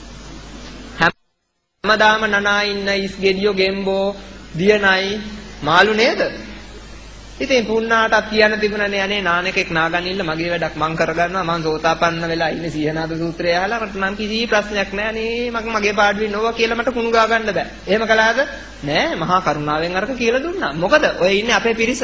හැමදාම නනා ඉන්න ඉස් ගෙඩියෝ ගෙම්බෝ දියනයි මාළු නේද? ඉතින් පුන්නාටත් කියන්න තිබුණනේ අනේ නානකෙක් නාගනින්න මගේ වැඩක් මං කරගන්නවා මං සෝතාපන්න වෙලා ඉන්නේ සීහනාද සූත්‍රය අහලා මට නම් කිසි ප්‍රශ්නයක් නැහැ නේ මගේ පාඩුවේ නොව කියලා මට කුණු ගා ගන්න බෑ. එහෙම කළාද? නෑ මහා කරුණාවෙන් අරක කියලා දුන්නා. මොකද ඔය ඉන්නේ අපේ පිරිස.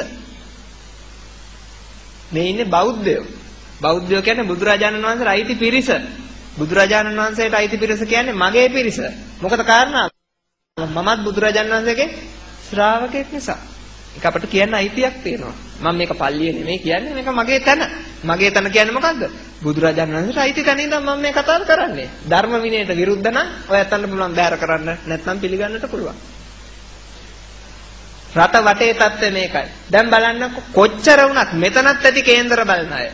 මේ ඉන්නේ බෞද්ධයෝ. බෞද්ධයෝ කියන්නේ බුදුරජාණන් වහන්සේට අයිති පිරිස. බුදුරජාණන් වහන්සේට අයිති පිරිස කියන්නේ මගේ පිරිස. මොකද කාරණාව? මමත් බුදුරජාණන් වහන්සේගේ ශ්‍රාවකෙක් නිසා. ඒක අපිට කියන්න අයිතියක් තියෙනවා. මම මේක පල්ලිය නෙමෙයි කියන්නේ මේක මගේ තන. මගේ තන කියන්නේ මොකද්ද? බුදුරජාණන් වහන්සේට අයිති තැන ඉඳන් මම මේ කතාව කරන්නේ. ධර්ම විනයට විරුද්ධ නම් ඔයයන්ට පුළුවන් බැහැර කරන්න නැත්නම් පිළිගන්නට පුළුවන්. රට වටේ තත්ත්වය මේකයි. දැන් බලන්න කොච්චර වුණත් මෙතනත් ඇති කේන්දර බලන අය.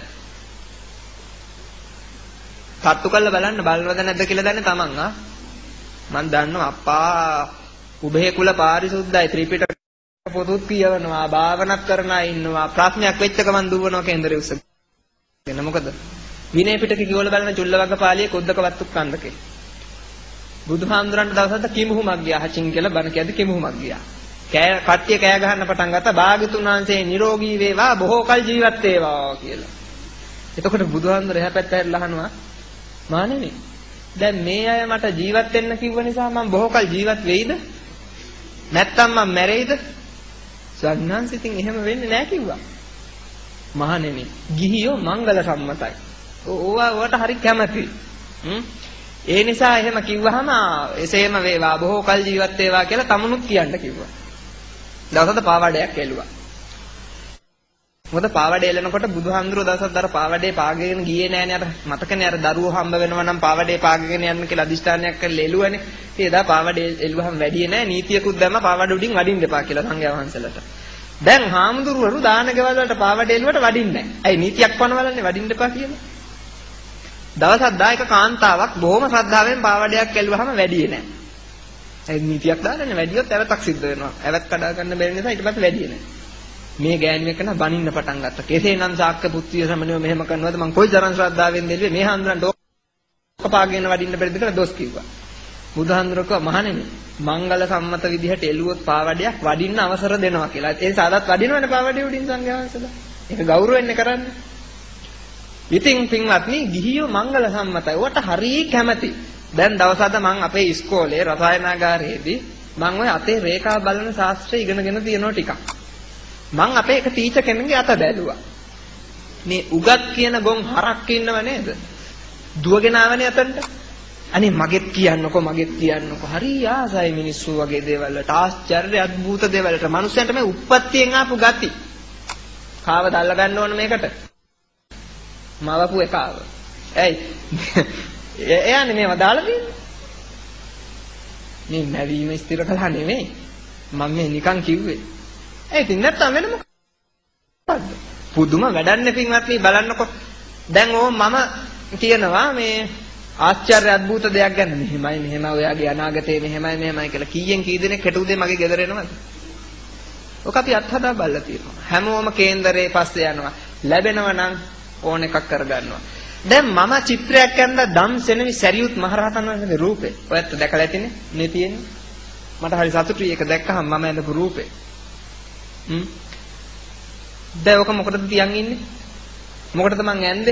තට්ටු කරලා බලන්න බලනවද නැද්ද කියලා දන්නේ තමන් මම දන්නවා අප්පා උභය කුල පාරිශුද්ධයි ත්‍රිපිටක පොතුත් කියවනවා භාවනාත් කරන අය ඉන්නවා ප්‍රශ්නයක් වෙච්ච ගමන් දුවනවා කේන්දරේ උස්සගෙන මොකද විනය පිටකේ කියවල බලන චුල්ලවග්ගපාලියේ කොද්දක වත්තුක්කන්දකේ. බුදුහාමුදුරන්ට දවසක් කිමුහුමක් ගියා. හචින් කියලා බණ කියද්දි කිමුහුමක් ගියා. කට්ටිය කෑ ගහන්න පටන් ගත්තා. භාග්‍යතුන් වහන්සේ නිරෝගී වේවා බොහෝ කල් ජීවත් වේවා කියලා. එතකොට බුදුහාමුදුර එහා පැත්ත හැරිලා අහනවා මානෙනි දැන් මේ අය මට ජීවත් වෙන්න කිව්ව නිසා මම බොහෝ කල් ජීවත් වෙයිද? නැත්තම් මම මැරෙයිද? සන්නංශ ඉතින් එහෙම වෙන්නේ නැහැ කිව්වා. මහණෙනි ගිහියෝ මංගල සම්මතයි. ඕවට හරි කැමති. ඒ නිසා එහෙම කිව්වහම එසේම වේවා බොහෝ කල් ජීවත් වේවා කියලා තමනුත් කියන්න කිව්වා. දවසකට පාවඩයක් එළුවා. මොකද පාවඩේ එලනකොට බුදුහාමුදුරුවෝ දවසක් අර පාවඩේ පාගගෙන ගියේ නෑනේ අර මතකනේ අර දරුවෝ හම්බ වෙනවා නම් පාවඩේ පාගගෙන යන්න කියලා අදිෂ්ඨානයක් කරලා එළුවනේ. ඉතින් එදා පාවඩේ එළුවහම වැඩියේ නෑ නීතියකුත් දැම්ම පාවඩ උඩින් වඩින්න එපා කියලා සංඝයා වහන්සේලාට. දැන් හාමුදුරුවරු දාන ගෙවල් වලට පාවඩේ එළුවට වඩින්නේ නෑ. ඇයි නීතියක් පනවලන්නේ වඩින්න එපා කියලා? දවසක් දායක කාන්තාවක් බොහොම ශ්‍රද්ධාවෙන් පාවඩයක් එළුවහම වැඩියේ නෑ. ඒ නීතියක් දාන්නේ වැඩියොත් ඇවතක් සිද්ධ වෙනවා. ඇවත් කඩා ගන්න බැරි නිසා ඊට පස්සේ වැඩියේ නෑ. මේ ගෑණියෙක් කන බනින්න පටන් ගත්තා. කෙසේනම් ශාක්‍ය පුත්‍රිය සමනියෝ මෙහෙම කරනවද මං කොයි තරම් ශ්‍රද්ධාවෙන් දෙල්ලුවේ මේ හාමුදුරන්ට ඕකපාගෙන වඩින්න බැරිද කියලා දොස් කිව්වා. බුදුහාමුදුරුවෝ කිව්වා මහණෙනි මංගල සම්මත විදිහට එළුවොත් පාවඩයක් වඩින්න අවසර දෙනවා කියලා. ඒ සාදත් වඩිනවනේ පාවඩේ උඩින් සංඝයා වහන්සේලා. ඒක ගෞරවෙන්නේ කරන්නේ. ඉතින් පින්වත්නි ගිහියෝ මංගල සම්මතයි. ඔකට හරිය කැමති. දැන් දවසක් මං අපේ ඉස්කෝලේ රසායනාගාරයේදී මං ඔය අතේ රේඛා බලන ශාස්ත්‍රය ඉගෙනගෙන තියෙනවා ටිකක්. මං අපේ එක ටීචර් කෙනෙක්ගේ අත බැලුවා. මේ උගත් කියන ගොන් හරක් ඉන්නව නේද? දුවගෙන ආවනේ අතන්ට. අනේ මගෙත් කියන්නකෝ. හරි ආසයි මිනිස්සු වගේ දේවල් වලට ආශ්චර්ය අద్భుත දේවල් වලට. මිනිස්සුන්ට මේ උප්පත්තියෙන් ආපු ගති. කාවද අල්ල ගන්න ඕන මේකට? මවපු එකාව. ඇයි? එයානේ මේව දාලා තියෙන්නේ. මේ නැවීම ස්ථිර කළා නෙමෙයි. මම මේ නිකන් කිව්වේ. ඒ ඉතින් නැත්තම් වෙන මොකක්ද? පුදුම වැඩන්නේ පින්වත්නි බලන්නකො. දැන් මම කියනවා මේ ආශ්චර්ය අద్భుත දෙයක් ගැන මෙහෙමයි ඔයාගේ අනාගතේ මෙහෙමයි කියලා කීයෙන් කී දෙනෙක් හෙට උදේ මගේ ගෙදර එනවද? ඔක අපි අත්හදා බලලා තියෙනවා. හැමෝම කේන්දරේ පස්සේ යනවා. ලැබෙනවා නම් ඕන එකක් කරගන්නවා. දැන් මම චිත්‍රයක් කරන ධම්සෙනවි සරියුත් මහරහතන් වහන්සේගේ රූපේ. ඔයත් දැකලා ඇතිනේ මේ තියෙන්නේ. මට හරි සතුටුයි ඒක දැක්කහම මම ඇඳපු රූපේ. දැන් ඔක මොකටද තියන් ඉන්නේ? මොකටද මං ඇන්දේ?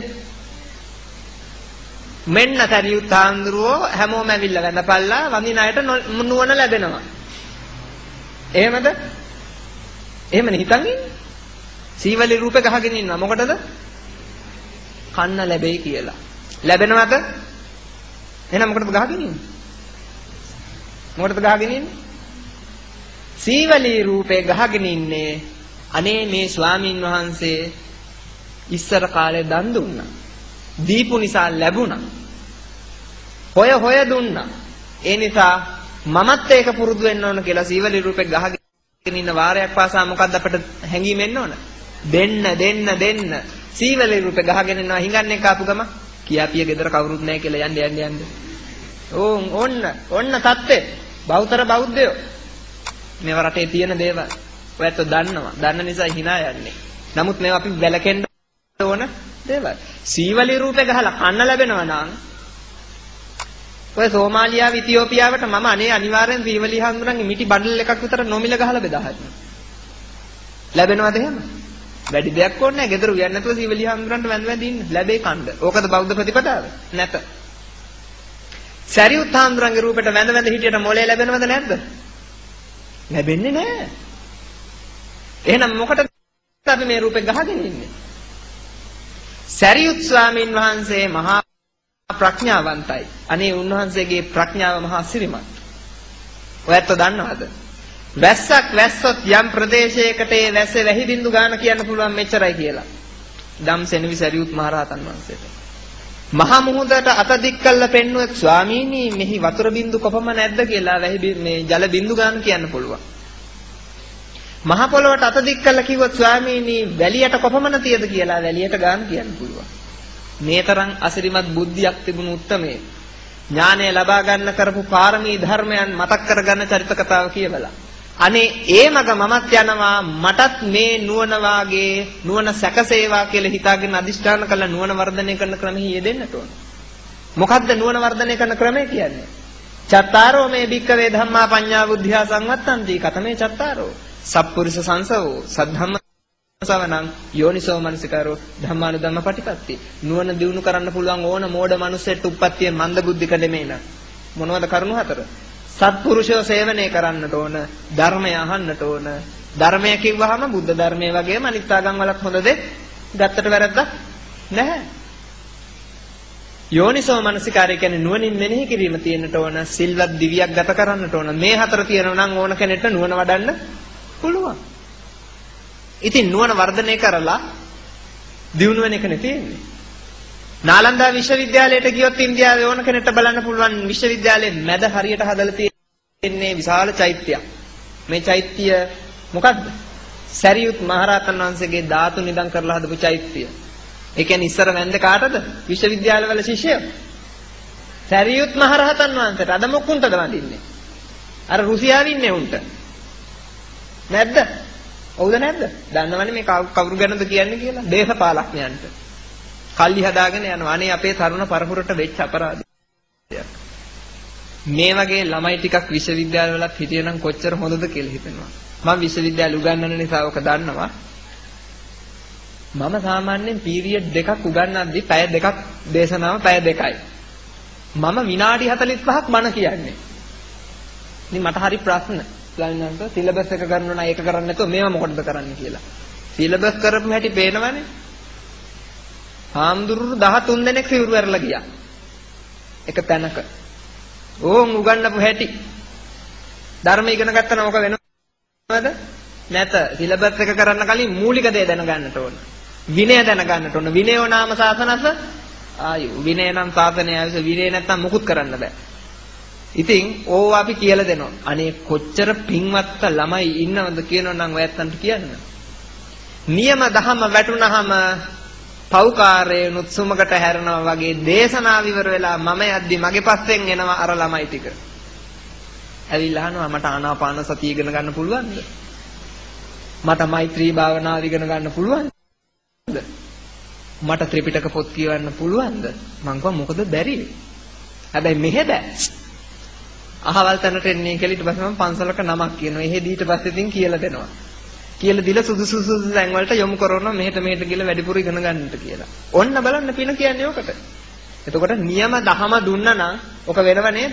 මෙන්න සරියුත් හාමුදුරුවෝ හැමෝම ඇවිල්ලා වැඳපල්ලා වඳින අයට නුවණ ලැබෙනවා. එහෙමද? එහෙමනේ හිතන් ඉන්නේ. සීවලි රූපේ ගහගෙන ඉන්නවා. මොකටද? කන්න ලැබෙයි කියලා. ලැබෙනවද? එහෙනම් මොකටද ගහගෙන ඉන්නේ? මොකටද ගහගෙන ඉන්නේ? සීවලි රූපේ ගහගෙන ඉන්නේ අනේ මේ ස්වාමින් වහන්සේ ඉස්සර කාලේ දන් දුන්නා. දීපු නිසා ලැබුණා. හොය දුන්නා. ඒ නිසා මමත් ඒක පුරුදු වෙන්න ඕන කියලා සීවලි රූපේ ගහගෙන ඉන්න වාරයක් පාසා මොකද්ද අපිට හැංගීම් එන්න ඕන? දෙන්න. සීවලි රූපේ ගහගෙන ඉන්නවා හිඟන්නේ කාපු ගම කියාපිය ගෙදර කවුරුත් නැහැ කියලා යන්න. ඔන්න තත්ත්වේ. බෞතර බෞද්ධයෝ මේව රටේ තියෙන දේවල් ඔයත් දන්නවා. දන්න නිසා hina යන්නේ. නමුත් මේවා අපි වැළකෙන්න ඕන දේවල්. සීවලි රූපේ ගහලා කන්න ලැබෙනවා නම් ඔය සෝමාලියාව ඉතියෝපියාවට මම අනේ අනිවාර්යෙන් සීවලි හඳුනන්නේ මිටි බඩල් එකක් විතර නොමිල ගහලා බෙදා හරිනවා. ලැබෙනවද එහෙම? වැඩි දෙයක් ඕනේ නැහැ. ගෙදර උයන් නැතුව සීවලි හඳුනන්න වැඳ ඉන්න. ලැබේ කන්න. ඕකද බෞද්ධ ප්‍රතිපදාව? නැත. සරියුත් හඳුනන්ගේ රූපෙට වැඳ හිටියට මොලේ ලැබෙනවද නැද්ද? ලැබෙන්නේ නැහැ. එහෙනම් මොකටද අපි මේ රූපේ ගහගෙන ඉන්නේ? සරියුත් ස්වාමීන් වහන්සේ මහා ප්‍රඥාවන්තයි. අනේ උන්වහන්සේගේ ප්‍රඥාව මහා සිරිමත්. ඔයත් දන්නවද? වැස්සක් වැස්සොත් යම් ප්‍රදේශයකට ඒ වැස්සේ වැහි බින්දු ගන්න කියන්න පුළුවන් මෙච්චරයි කියලා. ධම්සෙනවි සරියුත් මහරහතන් වහන්සේට. මහා මුහුදට අත දික් කළා පෙන්නුවෙක් ස්වාමීනි මෙහි වතුර බින්දු කොපම නැද්ද කියලා වැහි මේ ජල බින්දු ගන්න කියන්න පුළුවන්. මහ පොළොවට අත දික් කළා කිව්වොත් ස්වාමීනි වැලියට කොපමණ තියද කියලා වැලියට ගන්න කියන්න පුළුවන්. මේ තරම් අසිරිමත් බුද්ධියක් තිබුණු උත්තමේ ඥානය ලබා ගන්න කරපු පාරමී ධර්මයන් මතක් කරගන්න චරිත කතාව කියවලා අනේ ඒ මග මමත් යනවා මටත් මේ නුවණ වාගේ නුවණ සැකසේවා කියලා හිතාගෙන අදිෂ්ඨාන කරලා නුවණ වර්ධනය කරන ක්‍රමෙහි යෙදෙන්නට ඕන. මොකද්ද නුවණ වර්ධනය කරන ක්‍රමය කියන්නේ? චත්තාරෝ මේ භික්කවේ ධම්මා පඤ්ඤා බුද්ධියා සංවත්තන්ති කතමේ චත්තාරෝ සප්පුරිස සංසවෝ සද්ධම්ම සවනං යෝනිසෝ මනසිකාරෝ ධම්මානුධම්ම පටිපත්ති. නුවණ දියුණු කරන්න පුළුවන් ඕන මෝඩ මිනිස්සෙට උප්පත්තිය මන්ද බුද්ධික දෙමේ න. මොනවද කරුණු හතර? සත්පුරුෂයෝ සේවනය කරන්නට ඕන, ධර්මය අහන්නට ඕන. ධර්මය කිව්වහම බුද්ධ ධර්මයේ වගේම අනිත් ආගම් වලත් හොඳ දේ ගත්තට වැරද්දක් නැහැ. යෝනිසෝ මනසිකාරය කියන්නේ නුවණින් මෙනෙහි කිරීම තියෙන්නට ඕන, සිල්වත් දිවියක් ගත කරන්නට ඕන. මේ හතර තියෙනවා නම් ඕන කෙනෙක්ට නුවණ වඩන්න පුළුවන්. ඉතින් නුවණ වර්ධනය කරලා දියුණු වෙන එකනේ තියෙන්නේ. නාලන්දා විශ්වවිද්‍යාලයට ගියොත් ඉන්දියාවේ ඕන කෙනෙක්ට බලන්න පුළුවන් විශ්වවිද්‍යාලයේ මැද හරියට හදලා තියෙන්නේ විශාල චෛත්‍යයක්. මේ චෛත්‍ය මොකක්ද? සරියුත් මහරහතන් වහන්සේගේ ධාතු නිදන් කරලා හදපු චෛත්‍යය. ඒ කියන්නේ ඉස්සර වැන්ද කාටද? විශ්වවිද්‍යාලවල ශිෂ්‍යයෝ. සරියුත් මහරහතන් වහන්සේට අද මොකුන්ටද වඳින්නේ? අර රුසියාවේ ඉන්නේ උන්ට. නැද්ද? ඔව්ද නැද්ද? දන්නවනේ මේ කවුරු ගැනද කියන්නේ කියලා. දේශපාලඥයන්ට. කල්ලි හදාගෙන යනවා. අනේ අපේ තරුණ පරපුරට වෙච්ච අපරාධයක්. මේ වගේ ළමයි ටිකක් විශ්වවිද්‍යාලවලත් හිටියනම් කොච්චර හොඳද කියලා හිතෙනවා. මම විශ්වවිද්‍යාල උගන්වන නිසා ඔක දන්නවා. මම සාමාන්‍යයෙන් පීරියඩ් දෙකක් උගන්වද්දි පැය දෙකක් දේශනාව පැය දෙකයි. මම විනාඩි 45ක් බණ කියන්නේ. ඉතින් මට හරි ප්‍රශ්න. ළඟන්ට සිලබස් එක කරනවා නම් ඒක කරන්නේ නැතුව මේවා මොකටද කරන්නේ කියලා. සිලබස් කරපු හැටි පේනවනේ. හාමුදුරුවෝ 13 දෙනෙක් සිවුරු වැරලා ගියා. එක තැනක. ඕන් උගන්වපු හැටි. ධර්ම ඉගෙන ගත්තා නම් ඕක වෙනවද? නැත. සිලබස් එක කරන්න කලින් මූලික දේ දැනගන්නට ඕන. විනය දැනගන්නට ඕන. විනයෝ නාම සාසනස ආයු. විනය නම් සාසනය ආයුෂ විනය නැත්තම් මුකුත් කරන්න බෑ. ඉතින් ඕව අපි කියලා දෙනවා. අනේ කොච්චර පින්වත් ළමයි ඉන්නවද කියනවනම් ඔයත්තන්ට කියන්න. නියම දහම වැටුනහම පෞකාරයනුත් සුමකට හැරෙනවා වගේ දේශනා විවර වෙලා මම යද්දි මගේ පස්සෙන් එනවා අර ළමයි ටික. ඇවිල්ලා අහනවා මට ආනාපාන සතිය ඉගෙන ගන්න පුළුවන්ද? මට මෛත්‍රී භාවනාව ඉගෙන ගන්න පුළුවන්ද? මට ත්‍රිපිටක පොත් කියවන්න පුළුවන්ද? මං කිව්වා මොකද බැරි? හැබැයි මෙහෙ බෑ. අහවල් තැනට එන්නේ කියලා ඊට පස්සේ මම පන්සලක නමක් කියනවා. එහෙදි ඊට පස්සේ ඉතින් කියලා දෙනවා. කියලා දීලා සුදුසු තැන් වලට යොමු කරනවා මෙහෙට ගිහලා වැඩිපුර ඉගෙන ගන්නට කියලා. ඔන්න බලන්න පින කියන්නේ ඔකට. එතකොට නියම දහම දුන්නා නම් ඔක වෙනව නේද?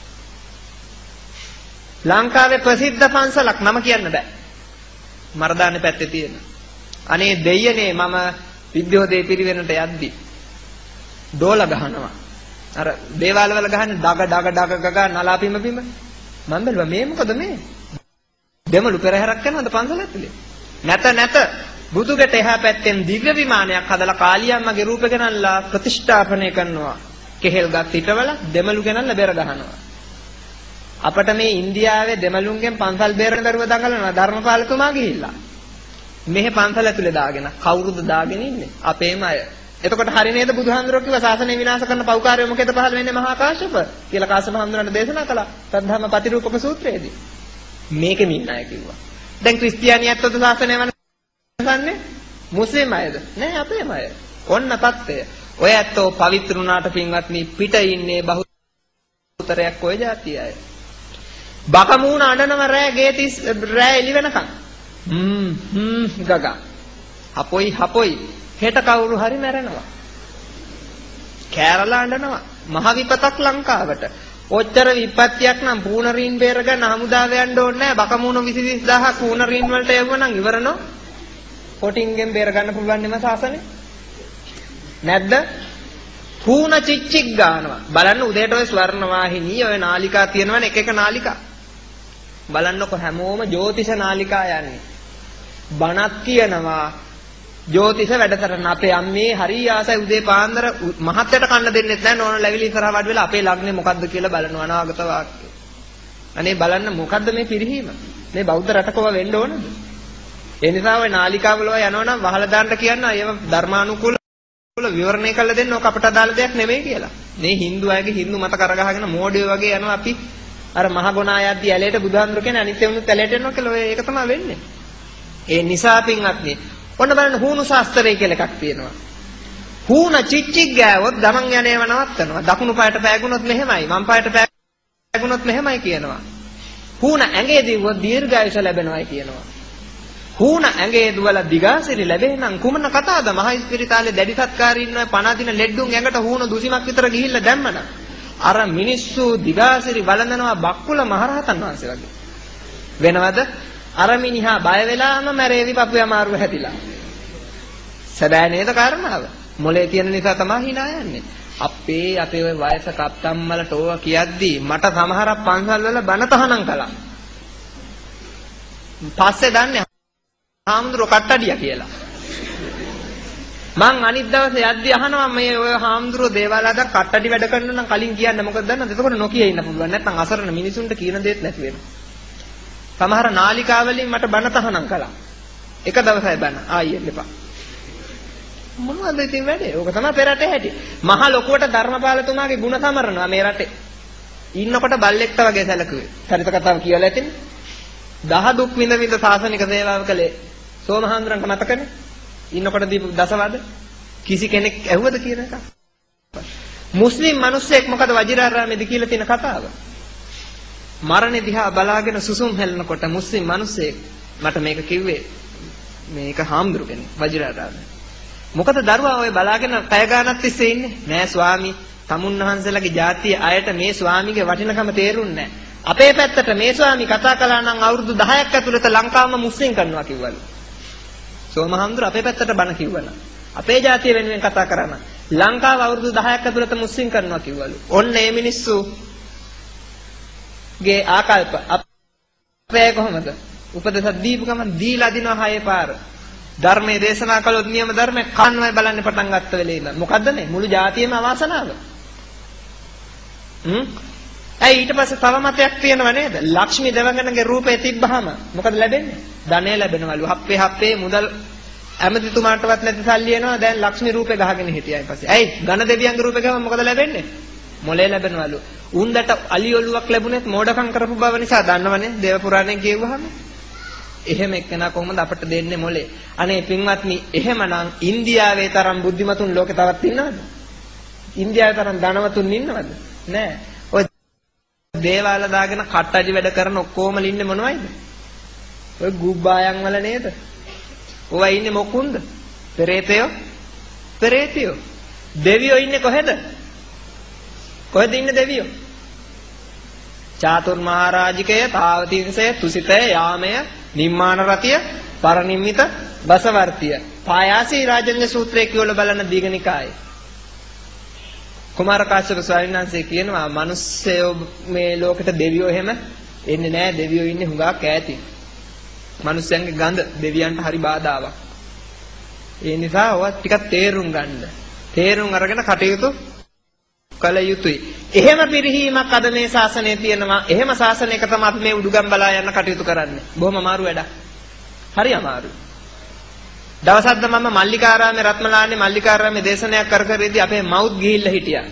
ලංකාවේ ප්‍රසිද්ධ පන්සලක් නම කියන්න බෑ. මරදානේ පැත්තේ තියෙන. අනේ දෙයියනේ මම විද්‍යෝදේ පිරිවෙනට යද්දි ඩෝල ගහනවා. අර දේවාල වල ගහන්නේ ඩග ගග නලාපිම බිම. මම බැලුවා මේ මොකද මේ? දෙමළු පෙරහැරක් යනවද පන්සල ඇතුලේ? නැත බුදුගට එහා පැත්තෙන් දිව්‍ය විමානයක් හදලා කාලියම්මගේ රූප ගෙනල්ලා ප්‍රතිෂ්ඨාපනය කරනවා. කෙහෙල් ගත් හිටවල දෙමළු ගෙනල්ලා බෙර ගහනවා. අපිට මේ ඉන්දියාවේ දෙමළුන්ගෙන් පන්සල් බේරන දරුව දඟලනවා ධර්මපාලතුමා ගිහිල්ලා. මෙහෙ පන්සල ඇතුලේ දාගෙන කවුරුද දාගෙන ඉන්නේ? අපේම අය. එතකොට හරි නේද බුදුහාමුදුරුවෝ කිව්වා ශාසනය විනාශ කරන පෞකාරය මොකේද පහළ වෙන්නේ මහා කාශ්‍යප කියලා කාශ්‍යප හාමුදුරන්ට දේශනා කළා. සද්ධාම පතිරූපක සූත්‍රයේදී. මේකෙම ඉන්න අය කිව්වා. දැන් ක්‍රිස්තියානියත්වද ශාසනය වනසන්නේ? මුස්ලිම් අයද? නෑ අපේම අය. ඔන්න තත්ත්වය. ඔය ඇත්තෝ පවිත්‍ර වුණාට පින්වත්නි පිට ඉන්නේ බහුතරයක් ඔය જાතිය අය. බකමූණ අඬනව රෑ එළි වෙනකන්. ගගා. හපොයි. හෙට කවුරු හරි මැරෙනවා. කෑරලා අඬනවා. මහ විපතක් ලංකාවට. ඔච්චර විපත්තියක් නම් පූනරීන් බේරගන්න හමුදාව යන්න ඕනේ නැහැ. බකමූණ 20000 පූනරීන් වලට යවුවනම් ඉවරනෝ. කොටින්ගෙන් බේරගන්න පුළුවන් නෙම සාසනේ. නැද්ද? පූන චිච්චික් ගන්නවා. බලන්න උදේට ඔය ස්වර්ණ වාහිනී ඔය නාලිකා තියෙනවනේ එක නාලිකා. බලන්නකො හැමෝම ජ්‍යොතිෂ නාලිකා යන්නේ. බණක් කියනවා. ජ්‍යොතිෂ වැඩසටහන අපේ අම්මේ හරි ආසයි උදේ පාන්දර මහත්යට කන්න දෙන්නෙත් නැහැ නෝන ලැබිලි ඉස්සරහ වඩ වෙලා අපේ ලග්නේ මොකද්ද කියලා බලනවා අනාගත වාක්‍ය. අනේ බලන්න මොකද්ද මේ පිරිහීම? මේ බෞද්ධ රටකව වෙන්න ඕනද? ඒ නිසා ඔය නාලිකාවල යනවනම් වහලා දාන්න කියන්න ඒව ධර්මානුකූල විවරණය කරලා දෙන්න ඕක අපට අදාළ දෙයක් නෙමෙයි කියලා. මේ Hindu අයගේ Hindu මත කරගහගෙන මෝඩයෝ වගේ යනවා අපි අර මහ ගොනා යද්දී ඇලේට බුදුහාමුදුරු කියන්නේ අනිත් එවුනුත් ඇලේට එනවා කියලා ඔය ඒක තමයි වෙන්නේ. ඒ නිසා පින්වත්නි ඔන්න බලන්න හුණු ශාස්ත්‍රය කියලා එකක් තියෙනවා. හුණ චිච්චික් ගෑවොත් ගමන් යන්නේව නවත්තනවා. දකුණු පායට පෑගුණොත් මෙහෙමයි. වම් පායට පෑගුණොත් මෙහෙමයි කියනවා. හුණ ඇඟේ දිව්වොත් දීර්ඝායුෂ ලැබෙනවායි කියනවා. හුණ ඇඟේ දුවලා දිගාසිරි ලැබෙනනම් කුමන කතාවද? මහා ස්පිරිතාලේ දැඩි සත්කාරී ඉන්න 50 දින ලෙඩ්ඩුන් ඇඟට හුණ දුසිමක් විතර ගිහිල්ලා දැම්මනම් අර මිනිස්සු දිගාසිරි වළඳනවා බක්කුල මහරහතන් වහන්සේ වගේ. වෙනවද? අර මිනිහා බය වෙලාම මැරේවි පපුවේ අමාරුව හැදිලා. සැබෑ නේද කාරණාව? මොලේ තියෙන නිසා තමයි hina යන්නේ. අපේ ඔය වයසක අප්තම්මලට ඕවා කියද්දී මට සමහරක් පන්සල් වල බණ තහනම් කළා. පස්සේ දන්නේ හාමුදුරුවෝ කට්ටඩිය කියලා. මං අනිත් දවසේ යද්දී අහනවා මේ ඔය හාමුදුරුවෝ දේවාලයට කට්ටඩි වැඩ කරනවා නම් කලින් කියන්න මොකද දන්නවද? එතකොට නොකිය ඉන්න පුළුවන්. නැත්නම් අසරණ මිනිසුන්ට කියන දෙයක් නැති වෙනවා. සමහර නාලිකාවලින් මට බණ තහනම් කළා. එක දවසයි බණ ආයෙත් එපා. මොනවද ඉතින් වැඩේ? ඕක තමයි පෙරටේ හැටි. මහ ලොකුවට ධර්මපාලතුමාගේ ගුණ සමරනවා මේ රටේ. ඉන්නකොට බල්ලෙක්ට වගේ සැලකුවේ. චරිත කතාව කියලා ඇතිනේ. දහ දුක් විඳ විඳ සාසනික සේවාව කළේ සෝමහාන්දරන්ට මතකනේ. ඉන්නකොට දීපු දසවද කිසි කෙනෙක් ඇහුවද කියන එක? මුස්ලිම් මිනිස්සෙක් මොකද වජිරාරාමේදී කියලා තියෙන කතාව? මරණේ දිහා බලාගෙන සුසුම් හෙලනකොට මුස්ලිම් මිනිස්සෙක් මට මේක කිව්වේ මේක හාමුදුරු කෙනෙක් වජිරාරාමේ. මොකද දරුවා ඔය බලාගෙන පැය ගානක් තිස්සේ ඉන්නේ. නෑ ස්වාමී, තමුන්වහන්සේලාගේ ජාතිය අයට මේ ස්වාමීගේ වටිනකම තේරුන්නේ නෑ. අපේ පැත්තට මේ ස්වාමී කතා කළා නම් අවුරුදු 10ක් ඇතුළත ලංකාවම මුස්ලිම් කරනවා කිව්වලු. සෝමහාමුදුර අපේ පැත්තට බණ කිව්වනම් අපේ ජාතිය වෙනුවෙන් කතා කරන ලංකාව අවුරුදු 10ක් ඇතුළත මුස්ලිම් කරනවා කිව්වලු. ඔන්න මේ මිනිස්සුගේ ආකල්ප අපේ කොහමද? උපදේශ දීපු ගමන් දීලා දිනවා 6 පාර. ධර්මයේ දේශනා කළොත් නියම ධර්මයේ කන්වයි බලන්න පටන් ගත්ත වෙලේ ඉඳන්. මොකද්ද මේ? මුළු ජාතියම අවාසනාව. ඇයි ඊට පස්සේ තව මතයක් තියෙනව නේද? ලක්ෂ්මී දෙවඟනගේ රූපේ තිබ්බහම මොකද ලැබෙන්නේ? ධනෙ ලැබෙනවලු. හප්පේ මුදල් ඇමතිතුමාටවත් නැති සල්ලි එනවා. දැන් ලක්ෂ්මී රූපේ ගහගෙන හිටියා ඊපස්සේ. ඇයි? ඝන දෙවියන්ගේ රූපේ ගහම මොකද ලැබෙන්නේ? මොලේ ලැබෙනවලු. උන්දට අලි ඔලුවක් ලැබුණෙත් මෝඩකම් කරපු බව නිසා දන්නවනේ. දේව පුරාණේ කියවුවාම. එහෙම එක්කෙනා කොහොමද අපට දෙන්නේ මොලේ? අනේ පින්වත්නි, එහෙමනම් ඉන්දියාවේ තරම් බුද්ධිමතුන් ලෝකේ තවත් ඉන්නවද? ඉන්දියාවේ තරම් ධනවතුන් ඉන්නවද? නෑ. ඔය දේවාල දාගෙන කට්ටඩි වැඩ කරන ඔක්කොම ඉන්නේ මොනවයිද? ඔය ගුබ්බායන් වල නේද? ඔවා ඉන්නේ මොකුන්ද? පෙරේතයෝ. දෙවියෝ ඉන්නේ කොහෙද? කොහෙද ඉන්නේ දෙවියෝ? චාතුර්මහරජිකය, තාවතිංසය, තුසිතය, යාමය, නිම්මාන රතිය, පරිනිම්මිත, බසවර්තිය. පායාසී රාජන්‍ය සූත්‍රයේ කියවල බලන දීඝනිකායේ. කුමාර කාශ්‍යප ස්වාමීන් වහන්සේ කියනවා මිනිස්සයෝ මේ ලෝකෙට දෙවියෝ එහෙම එන්නේ නැහැ. දෙවියෝ ඉන්නේ හුඟක් ඈතින්. මිනිස්යන්ගේ ගඳ දෙවියන්ට හරි බාධාවක්. ඒ නිසා ඔවා ටිකක් තේරුම් ගන්න. තේරුම් අරගෙන කටයුතු කළ යුතුයි. එහෙම පිරිහීමක් අද මේ ශාසනයේ තියෙනවා. එහෙම ශාසනයක තමයි අපි මේ උඩුගම් බලා යන්න කටයුතු කරන්නේ. බොහොම අමාරු වැඩක්. හරි අමාරුයි. දවසක්ද මම මල්ලිකාරාමේ රත්මලානේ මල්ලිකාරාමේ දේශනයක් කර කර ඉදී අපේ මවුත් ගිහිල්ලා හිටියා.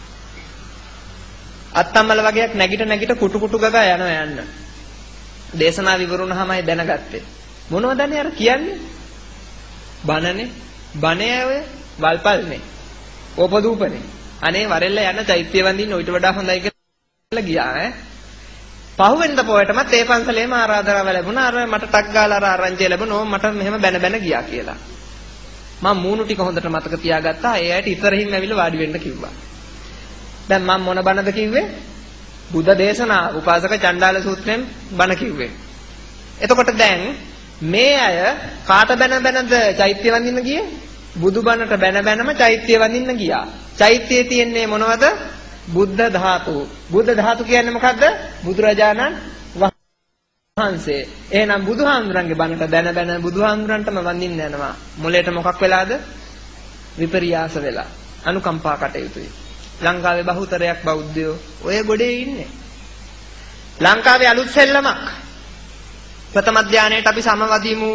අත්තම්මල වගේක් නැගිට කුටු කුටු ගගා යන්න. දේශනා විවරුණාමයි දැනගත්තේ. මොනවදනේ අර කියන්නේ? බණනේ. බණේ ඔය වල්පල්නේ. ඕපදූපනේ. අනේ වරෙල්ල යන චෛත්‍ය වඳින්න ඊට වඩා හොඳයි කියලා ගියා ඈ. පහුවෙන්ද පොයටමත් ඒ පන්සලේම ආරාධනාව ලැබුණා. අර මට ටක් ගාලා අර ආරංචිය ලැබුණා. මට මෙහෙම බැන ගියා කියලා. මම මූණු ටික හොඳට මතක තියාගත්තා. ඒ ඇයිට ඉතරහින් ඇවිල්ලා වාඩි වෙන්න කිව්වා. දැන් මම මොන බණද කිව්වේ? බුද්ධ දේශනා උපාසක චණ්ඩාල සූත්‍රයෙන් බණ කිව්වේ. එතකොට දැන් මේ අය කාට බැනද චෛත්‍ය වඳින්න ගියේ? බුදුබණට බැනම චෛත්‍ය වඳින්න ගියා. චෛත්‍යයේ තියෙන්නේ මොනවද? බුද්ධ ධාතු. බුද්ධ ධාතු කියන්නේ මොකද්ද? බුදුරජාණන් වහන්සේ. එහෙනම් බුදුහාමුදුරන්ගේ බණට බැන බුදුහාමුදුරන්ටම වඳින්න යනවා. මොලේට මොකක් වෙලාද? විපර්යාස වෙලා. අනුකම්පා කටයුතුයි. ලංකාවේ බහුතරයක් බෞද්ධයෝ ඔය ගොඩේ ඉන්නේ. ලංකාවේ අලුත් සෙල්ලමක්. ප්‍රථම ධානයේට අපි සමවදිමු.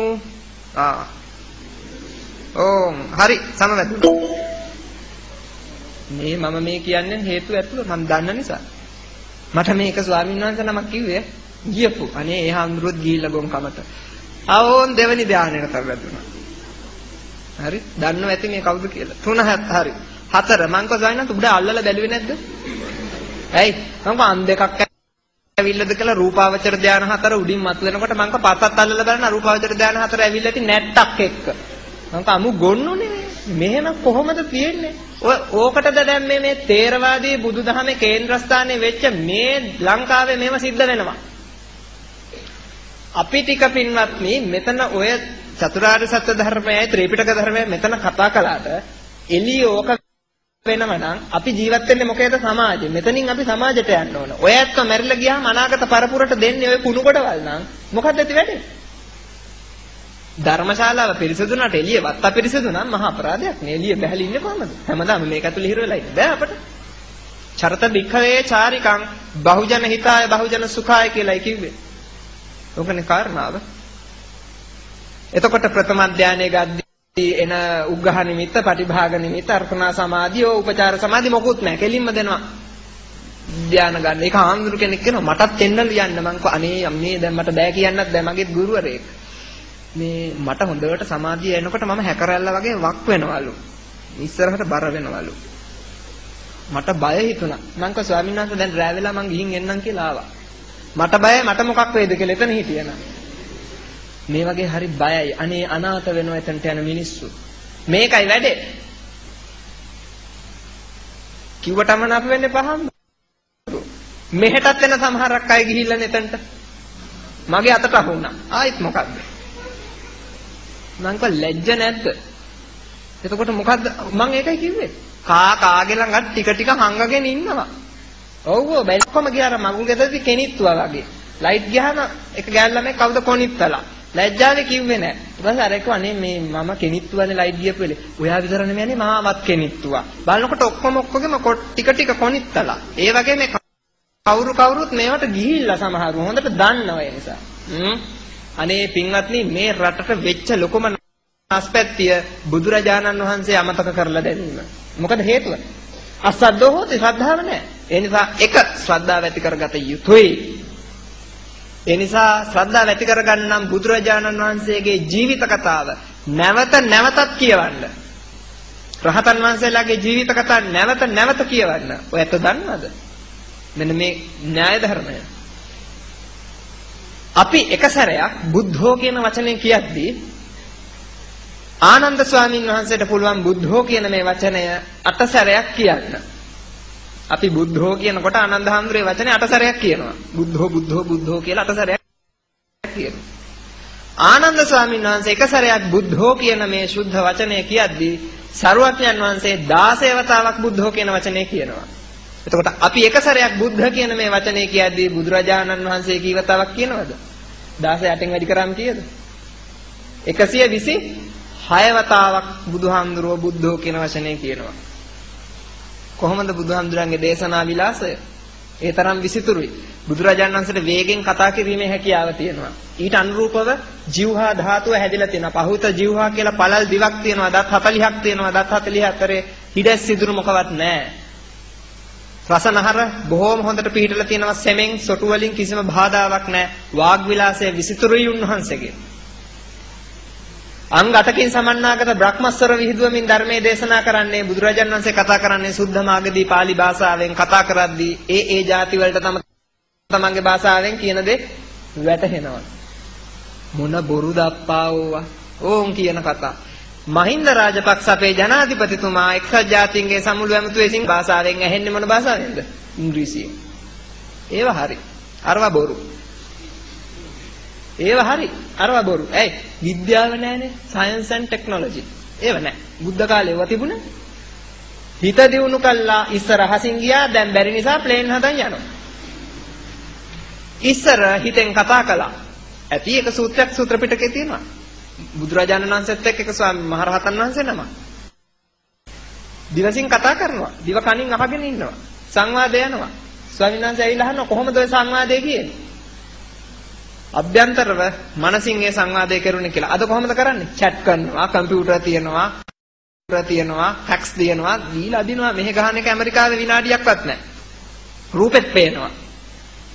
හරි සමවැදුණා. මේ මම මේ කියන්නේ හේතු ඇතුළ මම දන්න නිසා. මට මේක ස්වාමීන් වහන්සේ නමක් කිව්වේ ගියපු. අනේ ඒ හාමුදුරුවෝත් ගිහිල්ලා ගොන් කමට. ආවෝන් දෙවෙනි ධානයට වැදුණා. හරි? දන්නව ඇති මේ කවුද කියලා. 3 හරි. 4 මං කෝ ස්වාමීන් වහන්සේ උඩ අල්ලලා බැලුවේ නැද්ද? ඇයි? මං කෝ අන් දෙකක් ඇවිල්ලාද කියලා රූපාවචර ධාන 4 උඩින් මත් වෙනකොට මං කෝ පස්සත් අල්ලලා බලන රූපාවචර ධාන 4 ඇවිල්ලා ඉති නැට්ටක් එක්ක. මං කෝ අමු ගොන්නුනේ. මෙහෙම කොහොමද තියෙන්නේ? ඕකටද දැන් මේ තේරවාදී බුදුදහමේ කේන්ද්‍රස්ථානයේ වෙච්ච මේ ලංකාවේ මේව සිද්ධ වෙනවා. අපි ටික පින්වත්නි මෙතන ඔය චතුරාර්ය සත්‍ය ධර්මයයි ත්‍රිපිටක ධර්මයයි මෙතන කතා කළාට එළිය ඕක වෙනව නම් අපි ජීවත් වෙන්නේ මොකේද සමාජෙ. මෙතනින් අපි සමාජයට යන්න ඕන. ඔය ඇත්ත මැරිලා ගියාම අනාගත පරපුරට දෙන්නේ ඔය කුණු කොටවල් නම් මොකද්ද ඇති වෙන්නේ? ධර්මශාලාව පිරිසිදු නැට එළිය වත් අපිරිසිදු නම් මහා අපරාධයක්. මේ එළිය බැහැලා ඉන්නේ කොහමද? හැමදාම මේක ඇතුලේ හිර වෙලා ඉන්න බෑ අපට. චරත වික්ඛවේ චාරිකං බහුජන හිතාය බහුජන සුඛාය කියලායි කිව්වේ. ඔකනේ කාරණාව. එතකොට ප්‍රථම ධානයේ ගද්දී එන උග්ඝහ නිමිත්ත, පටිභාග නිමිත්ත, අර්පණා සමාධිය, උපචාර සමාධි මොකුත් නැහැ. කෙලින්ම දෙනවා. ධාන ගන්න. ඒක ආන්දුරු කෙනෙක් කියනවා මටත් දෙන්නලු යන්න. මං කෝ අනේ අම්මේ දැන් මට බෑ කියන්නත් බෑ. මගේත් ගුරුවරයෙක්. මේ මට හොඳට සමාධිය එනකොට මම හැකරැල්ල වගේ වක් වෙනවලු. ඉස්සරහට බර වෙනවලු. මට බය හිතුණා. මං කෝ ස්වාමීන් වහන්සේ දැන් රැ වෙලා මං ගිහින් එන්නම් කියලා ආවා. මට බයයි මට මොකක් වේද කියලා එතන හිටියනම්. මේ වගේ හරි බයයි. අනේ අනාථ වෙනවා එතනට යන මිනිස්සු. මේකයි වැඩේ. කිව්වටම නප වෙන්නේ පහම. මෙහෙටත් වෙන සමහරක් අය ගිහිල්ලා එතනට. මගේ අතට අහුණා. ආයිත් මොකද්ද? මං කව ලැජ්ජ නැද්ද? එතකොට මොකද්ද මං ඒකයි කිව්වේ. කාගේ ළඟත් ටික ටික හංගගෙන ඉන්නවා. ඔව් ඔව් බැලකොම ගියාර මගුල් ගෙදරදී කෙනිත්තුවා වගේ. ලයිට් ගියාම එක ගෑල් ළමයි කවුද කොනිත්තලා. ලැජ්ජාවේ කිව්වේ නැහැ. ඊට පස්සේ අර එක්ක අනේ මේ මම කෙනිත්තුවානේ ලයිට් ගියපු වෙලේ. ඔයා විතර නෙමෙයිනේ මාවත් කෙනිත්තුවා. බලනකොට ඔක්කොගෙම ටික ටික කොනිත්තලා. ඒ වගේ මේ කවුරුත් මේවට ගිහිල්ලා සමහරව හොඳට දන්නවා ඒ නිසා. අනේ පින්වත්නි මේ රටට වෙච්ච ලොකුම නැස්පැත්තිය බුදුරජාණන් වහන්සේ අමතක කරලා දැමීම. මොකද හේතුව? අසද්දෝ හොතේ ශ්‍රද්ධාව නැහැ. ඒ නිසා එක ශ්‍රද්ධාව ඇති කරගත යුතුයි. ඒ නිසා ශ්‍රද්ධාව ඇති කරගන්න නම් බුදුරජාණන් වහන්සේගේ ජීවිත කතාව නැවතත් කියවන්න. රහතන් වහන්සේලාගේ ජීවිත කතාව නැවත කියවන්න. ඔය ඇත්ත දන්නවද? මෙන්න මේ න්‍යාය ධර්මය. අපි එක සැරයක් බුද්ධෝ කියන වචනේ කියද්දී ආනන්ද ස්වාමීන් වහන්සේට පුළුවන් බුද්ධෝ කියන මේ වචනය 8 සැරයක් කියන්න. අපි බුද්ධෝ කියනකොට ආනන්ද හාමුදුරේ වචනේ 8 සැරයක් කියනවා. බුද්ධෝ කියලා 8 සැරයක් කියනවා. ආනන්ද ස්වාමීන් වහන්සේ එක සැරයක් බුද්ධෝ කියන මේ සුද්ධ වචනය කියද්දී සරුවඥන් වහන්සේ 16 වතාවක් බුද්ධෝ කියන වචනේ කියනවා. එතකොට අපි එක සැරයක් බුද්ධ කියන මේ වචනේ කියද්දී බුදුරජාණන් වහන්සේ කී වතාවක් කියනවද? 16න් වැඩි කරාම කීයද? 126 වතාවක් බුදුහාමුදුරුවෝ බුද්ධෝ කියන වචනේ කියනවා. කොහොමද බුදුහාමුදුරන්ගේ දේශනා විලාසය? ඒ තරම් විසිතුරුයි. බුදුරජාණන් වහන්සේට වේගෙන් කතා කිරීමේ හැකියාව තියෙනවා. ඊට අනුරූපව ජීවහා ධාතුව හැදිලා තියෙනවා. පහුත ජීවහා කියලා පළල් දිවක් තියෙනවා. දත් 40ක් තියෙනවා. දත් 44 හිඩැස් සිදුරු මොකවත් නැහැ. රසනහර බොහෝම හොඳට පිළිටලා තියෙනවා. සෙමෙන් සොටු වලින් කිසිම බාධාවක් නැහැ. වාග් විලාසය විසිතුරුයි උන්වහන්සේගේ. අංග 8කින් සමන්නාගත බ්‍රහ්මස්වර විහිදුවමින් ධර්මයේ දේශනා කරන්නේ බුදුරජාණන් වහන්සේ කතා කරන්නේ සුද්ධ මාගදී පාලි භාෂාවෙන් කතා කරද්දී ඒ ಜಾති වලට තමන්ගේ භාෂාවෙන් කියන දේ වැටහෙනවා. මොන බොරුද අප්පා ඕන් කියන කතා. මහින්ද රාජපක්ෂ අපේ ජනාධිපතිතුමා එක්සත් ජාතීන්ගේ සමුළු ඇමතුමේ සිංහ භාෂාවෙන් ඇහෙන්නේ මොන භාෂාවෙන්ද? ඉංග්‍රීසියෙන්. ඒව හරි. අරවා බොරු. ඒව හරි. අරවා බොරු. ඇයි? විද්‍යාව නැහැනේ. Science and technology. ඒව නැහැ. බුද්ධ කාලේ ඒව තිබුණේ. හිත දියුණු කළා ඉස්සර හසින් ගියා දැන් බැරි නිසා ප්ලේන් හදන් යනවා. ඉස්සර හිතෙන් කතා කළා. ඇති එක සූත්‍රයක් සූත්‍ර පිටකේ තියෙනවා. බුදුරජාණන් වහන්සේත් එක්ක එක ස්වාමී මහරහතන් වහන්සේ නම. දිවසින් කතා කරනවා. දිව කනින් අහගෙන ඉන්නවා. සංවාදය යනවා. ස්වාමීන් වහන්සේ ඇවිල්ලා අහනවා කොහොමද ඔය සංවාදය කියන්නේ? අභ්‍යන්තරව මනසින් ඒ සංවාදය කරුණේ කියලා. අද කොහොමද කරන්නේ? chat කරනවා, කම්පියුටර් තියෙනවා, ෆැක්ස් තියෙනවා, දීලා අදිනවා. මෙහෙ ගහන එක ඇමරිකාවේ විනාඩියක්වත් නැහැ. රූපෙත් පේනවා.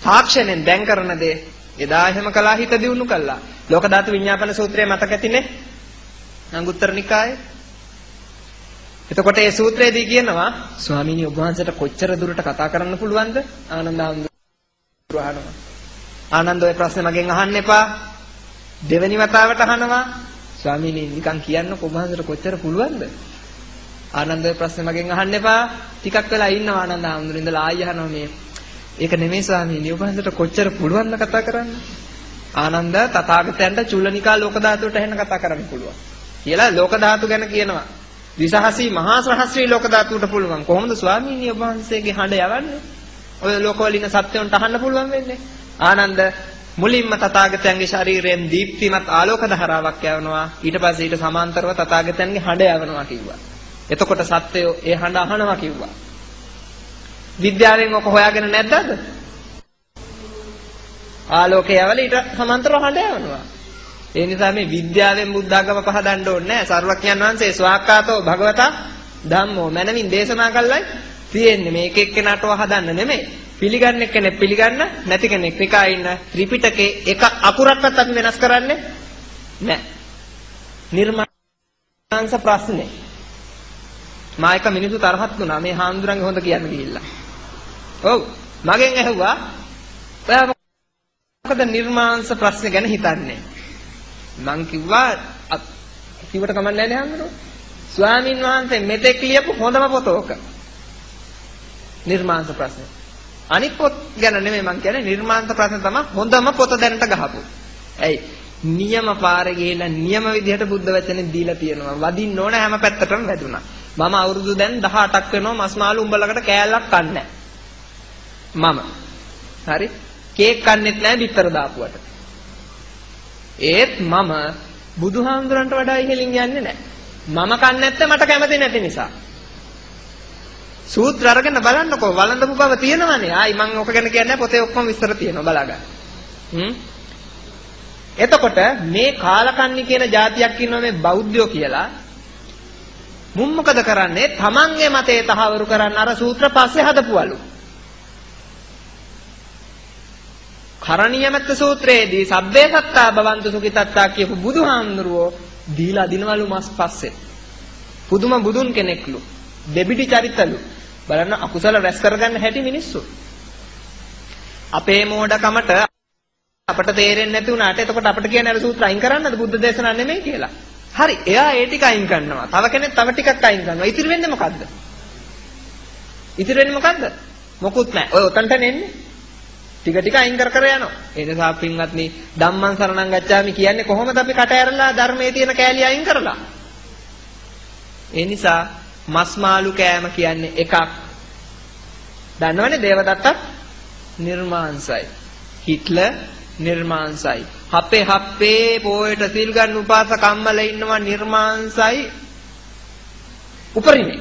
තාක්ෂණයෙන් දැන් කරන දේ එදා එහෙම කළා හිත දියුණු කළා. ලෝක ධාතු විඤ්ඤාපන සූත්‍රය මතක ඇතිනේ. අංගුත්තර නිකායේ. එතකොට මේ සූත්‍රයේදී කියනවා ස්වාමීනි ඔබ වහන්සේට කොච්චර දුරට කතා කරන්න පුළුවන්ද? ආනන්ද හාමුදුරුවෝ අහනවා. ආනන්ද ඔය ප්‍රශ්නේ මගෙන් අහන්න එපා. දෙවෙනි වතාවට අහනවා. ස්වාමීනි නිකන් කියන්නකො ඔබ වහන්සේට කොච්චර පුළුවන්ද? ආනන්ද ඔය ප්‍රශ්නේ මගෙන් අහන්න එපා. ටිකක් වෙලා ඉන්නවා ආනන්ද හාමුදුරුවෝ ඉඳලා ආයෙ අහනවා මේ. ඒක නෙමෙයි ස්වාමීනි ඔබ වහන්සේට කොච්චර පුළුවන්ද කතා කරන්න? ආනන්ද තථාගතයන්ට චුල්ලනිකා ලෝක ධාතුවට එහෙන කතා කරන්න පුළුවන්. කියලා ලෝක ධාතු ගැන කියනවා. විසහසී මහා සහස්‍රී ලෝක ධාතුවට පුළුවන්. කොහොමද ස්වාමීනි ඔබ වහන්සේගේ හඬ යවන්නේ? ඔය ලෝකවල ඉන්න සත්‍යයන්ට අහන්න පුළුවන් වෙන්නේ. ආනන්ද මුලින්ම තථාගතයන්ගේ ශරීරයෙන් දීප්තිමත් ආලෝක ධාරාවක් යවනවා. ඊට පස්සේ ඊට සමාන්තරව තථාගතයන්ගේ හඬ යවනවා කිව්වා. එතකොට සත්‍යය ඒ හඬ අහනවා කිව්වා. විද්‍යාවෙන් ඔක හොයාගෙන නැද්ද? ආලෝකය යවල ඊට සමාන්තරව හඬ යවනවා. ඒ නිසා මේ විද්‍යාවෙන් බුද්ධාගම පහදන්න ඕනේ නැහැ. සර්වඥයන් වහන්සේ ස්වාක්කාතෝ භගවතා ධම්මෝ මනමින් දේශනා කළයි තියෙන්නේ. මේක එක්කෙනාටව හදන්න නෙමෙයි. පිළිගන්න කෙනෙක් පිළිගන්න නැති කෙනෙක් නිකා ඉන්න ත්‍රිපිටකේ එක අකුරක්වත් අපි වෙනස් කරන්නේ නැහැ. නිර්මාංශ ප්‍රශ්නේ. මා එක මිනිස්සු තරහත් වුණා මේ හාමුදුරන්ගේ හොඳ කියන්න ගිහිල්ලා. ඔව් මගෙන් ඇහුවා ඔයා මොකද නිර්මාංශ ප්‍රශ්නේ ගැන හිතන්නේ? මං කිව්වා කිව්වට කමක් නැහැ නේ හාමුදුරුවෝ. ස්වාමින් වහන්සේ මෙතෙක් ලියපු හොඳම පොත ඕක. නිර්මාංශ ප්‍රශ්නේ. අනිත් පොත් ගැන නෙමෙයි මං කියන්නේ නිර්මාංශ ප්‍රශ්න තමයි හොඳම පොත දැනට ගහපු. ඇයි? නියම පාරේ ගිහිල්ලා නියම විදිහට බුද්ධ වචනේ දීලා තියෙනවා. වදින්න ඕන හැම පැත්තටම වැදුනා. මම අවුරුදු දැන් 18ක් වෙනවා මස් මාළු උඹලකට කෑල්ලක් කන්නේ මම. හරි? කේක් කන්නෙත් නැහැ බිත්තර දාපුවට. ඒත් මම බුදුහාමුදුරන්ට වඩා ඉහළින් යන්නේ නැහැ. මම කන්නේ නැත්te මට කැමති නැති නිසා. සූත්‍ර අරගෙන බලන්නකෝ වළඳපු බව තියෙනවනේ. ආයි මම ඔක ගැන කියන්නේ පොතේ ඔක්කොම විස්තර තියෙනවා බලාගන්න. එතකොට මේ කාලකන්ණි කියන જાතියක් ඉන්නවා මේ බෞද්ධයෝ කියලා. මුන් මොකද කරන්නේ? තමන්ගේ මතේ තහවුරු කරන්න අර සූත්‍ර පස්සේ හදපුවලු. කරණීයමෙත් සූත්‍රයේදී සබ්බේ සත්තා භවන්තු සුඛිතත්තා කියපු බුදුහාමුදුරුවෝ දීලා දිනවලු මස් පස්සේ. පුදුම බුදුන් කෙනෙක්ලු. දෙබිඩි චරිතලු. බලන්න අකුසල රැස් කරගන්න හැටි මිනිස්සු. අපේ මෝඩකමට අපට තේරෙන්නේ නැති වුණාට එතකොට අපිට කියන්නේ අර සූත්‍ර අයින් කරන්නද බුද්ධ දේශනා නෙමෙයි කියලා. හරි. එයා ඒ ටික අයින් කරනවා. තව කෙනෙක් තව ටිකක් අයින් කරනවා. ඉතිරි වෙන්නේ මොකද්ද? ඉතිරි වෙන්නේ මොකද්ද? මොකුත් නැහැ. ඔය උතන්ට නෙන්නේ. ටික ටික අයින් කර යනවා. ඒ නිසා පින්වත්නි ධම්මං සරණං ගච්ඡාමි කියන්නේ කොහොමද අපි කට ඇරලා ධර්මයේ තියෙන කෑලි අයින් කරලා? ඒ නිසා මස් මාළු කෑම කියන්නේ එකක්. දන්නවනේ දේවදත්තත් නිර්මාංශයි. හිට්ලර් නිර්මාංශයි. හප්පේ පොයට සිල් ගන්න උපාසක අම්මලා ඉන්නවා නිර්මාංශයි. උපරිමේ.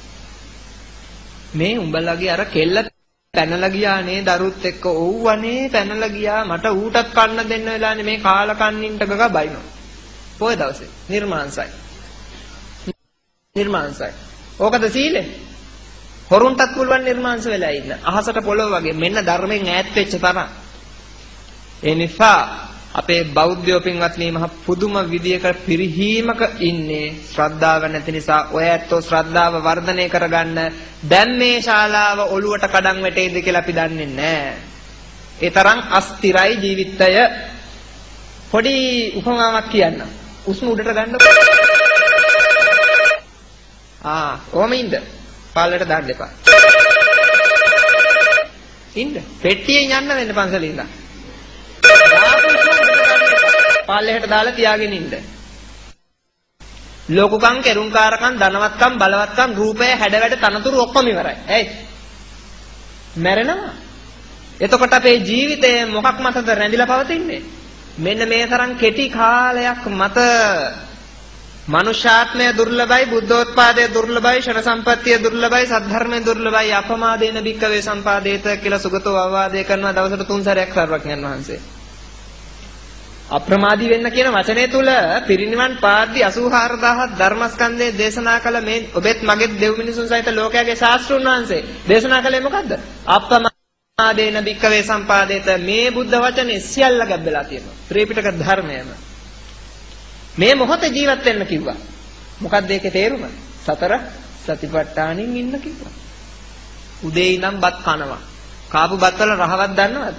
මේ උඹලගේ අර කෙල්ල පැනලා ගියා නේ දරුත් එක්ක ඔව්වනේ පැනලා ගියා මට ඌටත් කන්න දෙන්න වෙලානේ මේ කාලකන්නින්ට ගග බයිනවා. පොය දවසේ නිර්මාංශයි. නිර්මාංශයි. ඕකද සීලේ? හොරුන්ටත් පුළුවන් නිර්මාංශ වෙලා ඉන්න. අහසට පොළොව වගේ මෙන්න ධර්මයෙන් ඈත් වෙච්ච තරම්. ඒ නිසා අපේ බෞද්ධයෝ පින්වත්නි මහ පුදුම විදියක පිරිහීමක ඉන්නේ ශ්‍රද්ධාව නැති නිසා. ඔය ඇත්තෝ ශ්‍රද්ධාව වර්ධනය කරගන්න දැන් මේ ශාලාව ඔළුවට කඩන් වැටෙයිද කියලා අපි දන්නේ නැහැ. ඒ තරම් අස්තිරයි ජීවිතය. පොඩි උපමාවක් කියන්න. උස්ම උඩට ගන්න. කොහොම ඉන්න? පාලයට දාන්න එපා. ඉන්න. පෙට්ටියෙන් යන්න වෙන්න පන්සලේ ඉඳන්. පාලයට දාලා තියාගෙන ඉන්න. ලෝකකම්, කෙරුම්කාරකම්, ධනවත්කම්, බලවත්කම්, රූපය, හැඩවැඩ, තනතුරු ඔක්කොම ඉවරයි. ඇයි? මැරෙනවා. එතකොට අපේ ජීවිතය මොකක් මතද රැඳිලා පවතින්නේ? මෙන්න මේ තරම් කෙටි කාලයක් මත මනුෂ්‍යාත්මය දුර්ලභයි, බුද්ධෝත්පාදය දුර්ලභයි, ෂණ සම්පත්තිය දුර්ලභයි, සද්ධර්මය දුර්ලභයි, අපමාදේන භික්කවේ සම්පාදේත කියලා සුගතෝ අවවාදේ කරනවා දවසට 3 සැරයක් සර්වඥයන් වහන්සේ. අප්‍රමාදී වෙන්න කියන වචනේ තුල පිරිනිවන් පාද්දි 84000 ධර්මස්කන්ධයේ දේශනා කළ මේ ඔබෙත් මගෙත් දෙව් මිනිසුන් සහිත ලෝකයාගේ ශාස්ත්‍රුන් වහන්සේ දේශනා කළේ මොකද්ද? අප්‍රමාදී ආදේන භික්කවේ සම්පාදේත මේ බුද්ධ වචනේ සියල්ල ගැබ්බලා තියෙනවා. ත්‍රිපිටක ධර්මයම. මේ මොහොතේ ජීවත් වෙන්න කිව්වා. මොකක්ද ඒකේ තේරුම? සතර සතිපට්ඨානින් ඉන්න කිව්වා. උදේ ඉඳන් බත් කනවා. කාපු බත් වල රහවක් දන්නවද?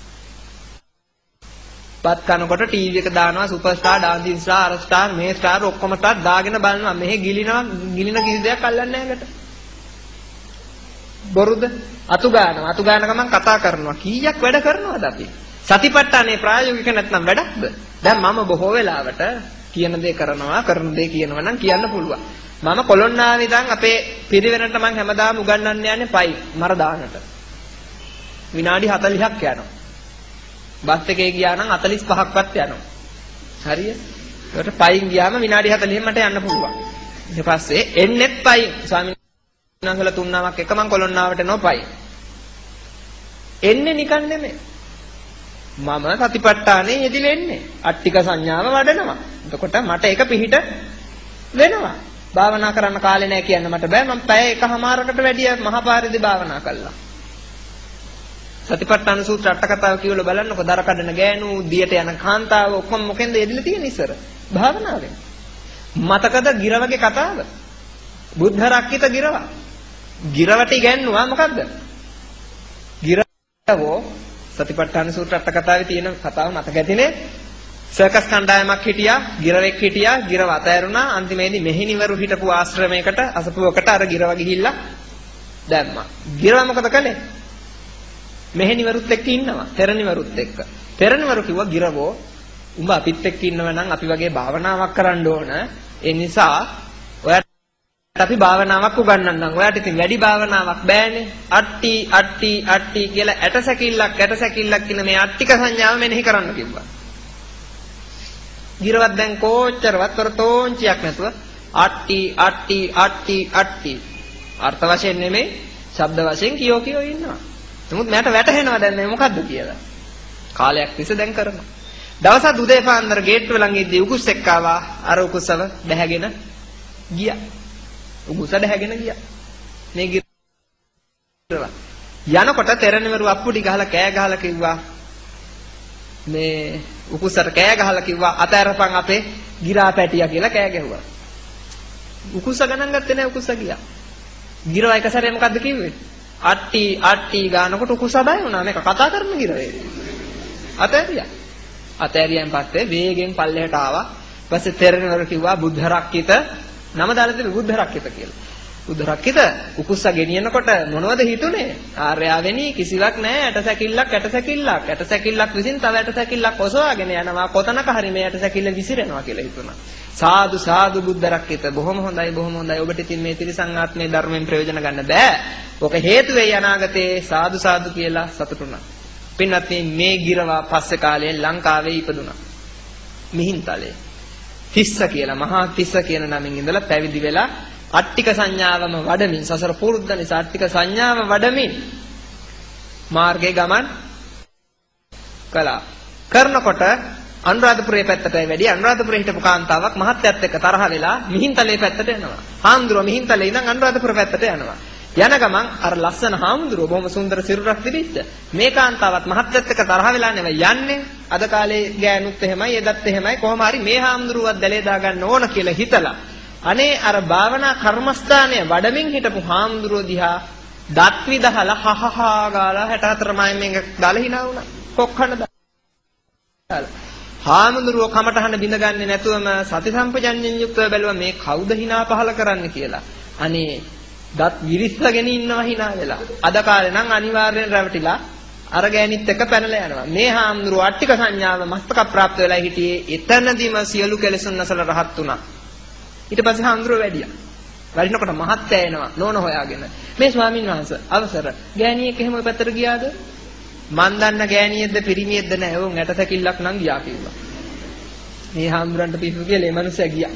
බත් කනකොට ටීවී එක දානවා සුපර් ස්ටාර්, ඩාන්සින් ස්ටාර්, අර ස්ටාර්, මේ ස්ටාර් ඔක්කොම ස්ටාර් දාගෙන බලනවා. මෙහෙ ගිලින කිසි දෙයක් අල්ලන්නේ නැහැ කට. බොරුද? අතු ගාන ගමන් කතා කරනවා. කීයක් වැඩ කරනවද අපි? සතිපට්ඨානේ ප්‍රායෝගික නැත්නම් වැඩක්ද? දැන් මම බොහෝ වෙලාවට කියන දේ කරනවා, කරන දේ කියනවා නම් කියන්න පුළුවන්. මම කොළොන්නාවේ ඉඳන් අපේ පිරිවෙනට මම හැමදාම උගන්වන්න යන්නේ පයි මර දානට. විනාඩි 40ක් යනවා. බස් එකේ ගියා නම් 45ක්වත් යනවා. හරිය? ඒකට පයින් ගියාම විනාඩි 40න් මට යන්න පුළුවන්. ඊට පස්සේ එන්නෙත් පයින්. ස්වාමීන් වහන්සේලා තුන්නාවක් එක මම කොළොන්නාවට එනවා පයින්. එන්නේ නිකන් නෙමෙයි. මම සතිපට්ඨානේ යෙදිලා එන්නේ. අට්ටික සංඥාව වඩනවා. එතකොට මට ඒක පිහිට වෙනවා. භාවනා කරන්න කාලේ නැහැ කියන්න මට බෑ. මම පැය එකමාරකට වැඩිය මහපාරේදී භාවනා කළා. සතිපට්ඨාන සූත්‍ර අට කතාව කියවල බලන්නකො. දර කඩන ගෑනු, දියට යන කාන්තාව ඔක්කොම මොකෙන්ද යෙදිලා තියෙන්නේ ඉස්සර? භාවනාවෙන්. මතකද ගිරවගේ කතාව? බුද්ධ රක්කිත ගිරව. ගිරවට ඉගැන්නුවා මොකද්ද? ගිරවෝ සතිපට්ඨාන සූත්‍ර අට කතාවේ තියෙන කතාව මතක ඇතිනේ. සර්කස් කණ්ඩායමක් හිටියා, ගිරවෙක් හිටියා, ගිරව අතෑරුණා. අන්තිමේදී මෙහෙණිවරු හිටපු ආශ්‍රමයකට අසපුවකට අර ගිරව ගිහිල්ලා දැම්මා. ගිරව මොකද කළේ? මෙහෙණිවරුත් එක්ක ඉන්නවා. තෙරණිවරුත් එක්ක. තෙරණිවරු කිව්වා ගිරවෝ උඹ අපිත් එක්ක ඉන්නව නම් අපි වගේ භාවනාවක් කරන්න ඕන. ඒ නිසා ඔයාට අපි භාවනාවක් උගන්වන්නම්. ඔයාට ඉතින් වැඩි භාවනාවක් බෑනේ. අට්ටි කියලා ඇටසැකිල්ලක් කියන මේ අට්ටික සංඥාව මෙනෙහි කරන්න කිව්වා. ගිරවත් දැන් කොච්චරවත් තෝංචියක් නැතුව අට්ටි අර්ථ වශයෙන් නෙමෙයි ශබ්ද වශයෙන් කියෝ ඉන්නවා. නමුත් මට වැටහෙනවා දැන් මේ මොකද්ද කියලා. කාලයක් තිස්සේ දැන් කරනවා. දවසක් උදේ පාන්දර ගේට්ටුව ළඟ ඉද්දී උකුස් එක්ක ආවා. අර උකුසව බැහැගෙන ගියා. උකුස බැහැගෙන ගියා. මේ ගිරව. යනකොට තෙරණිවරු අප්පුඩි ගහලා කෑ ගහලා කිව්වා මේ උකුසට කෑ ගහලා කිව්වා අතෑරපන් අපේ ගිරා පැටියා කියලා කෑ ගැහුවා. උකුස ගණන් ගත්තේ නැහැ උකුස ගියා. ගිරව එක සැරේ මොකද්ද කිව්වේ? අට්ටි ගානකොට උකුස බය වුණා. මේක කතා කරන ගිරවේ. අතෑරියන් පස්සේ වේගෙන් පල්ලෙහාට ආවා. ඊපස්සේ තෙරණිවරු කිව්වා බුද්ධ රක්කිත නම දාලා තිබුණේ බුද්ධ රක්කිත කියලා. බුද්ධ රක්කිත උකුස්ස ගෙනියනකොට මොනවද හිතුනේ? ආර්යාවෙනි කිසිවක් නැහැ. ඇටසැකිල්ලක් විසින් තව ඇටසැකිල්ලක් ඔසවාගෙන යනවා. කොතනක හරි මේ ඇටසැකිල්ල විසිරෙනවා කියලා හිතුණා. සාදු බුද්ධ රක්කිත බොහොම හොඳයි. ඔබට ඉතින් මේ ත්‍රිසං ආත්මේ ධර්මයෙන් ප්‍රයෝජන ගන්න බෑ. ඔක හේතු වෙයි අනාගතේ සාදු කියලා සතුටුුණා. පින්වත්නි මේ ගිරවා පස්සේ කාලේ ලංකාවේ ඉපදුණා. මිහින්තලේ. තිස්ස කියලා මහා තිස්ස කියන නමින් ඉඳලා පැවිදි වෙලා අට්ටික සංඥාවම වඩමින් සසර පුරුද්ද නිසා අට්ටික සංඥාව වඩමින් මාර්ගයේ ගමන් කළා. කරනකොට අනුරාධපුරයේ පැත්තටයි වැඩි. අනුරාධපුරේ හිටපු කාන්තාවක් මහත්යත් එක්ක තරහ වෙලා මිහින්තලේ පැත්තට යනවා. හාමුදුරුවෝ මිහින්තලේ ඉඳන් අනුරාධපුර පැත්තට යනවා. යන ගමන් අර ලස්සන හාමුදුරුවෝ බොහොම සුන්දර සිරුරක් තිබිච්ච මේ කාන්තාවත් මහත්යත් එක්ක තරහ වෙලා නෙවෙයි යන්නේ. අද කාලේ ගෑනුත් එහෙමයි එදත් එහෙමයි කොහොම හරි මේ හාමුදුරුවත් දැලේ දා ගන්න ඕන කියලා හිතලා අනේ අර භාවනා කර්මස්ථානයේ වඩමින් හිටපු හාමුදුරුවෝ දිහා දත් විදහලා හහහා ගාලා 64 මයින් එක දාලා hina වුණා. කොක්කන දාලා හාමුදුරුවෝ කමටහන බිඳගන්නේ නැතුවම සති සම්පජඤ්ඤයෙන් යුක්තව බැලුවා මේ කවුද hina පහල කරන්න කියලා. අනේ දත් විරිස්සගෙන ඉන්නවා hina වෙලා. අද කාලේ නම් අනිවාර්යෙන් රැවටිලා අර ගෑනිත් එක පැනලා යනවා. මේ හාමුදුරුවෝ අට්ටික සංඥාව මස්තක ප්‍රාප්ත වෙලා හිටියේ එතනදිම සියලු කෙලෙසුන් නැසල රහත් වුණා. ඊට පස්සේ හාමුදුරුවෝ වැඩියා. වැඩිනකොට මහත්තයා එනවා නෝන හොයාගෙන. මේ ස්වාමින් වහන්සේ අවසර ගෑණියෙක් එහෙම ඔය පැත්තට ගියාද? මන් දන්න ගෑණියෙක්ද පිරිමියෙක්ද නැහැ. ඕන් ඇටසැකිල්ලක් නම් ගියා කිව්වා. මේ හාමුදුරන්ට පිස්සු කියලා මේ මිනිස්සයා ගියා.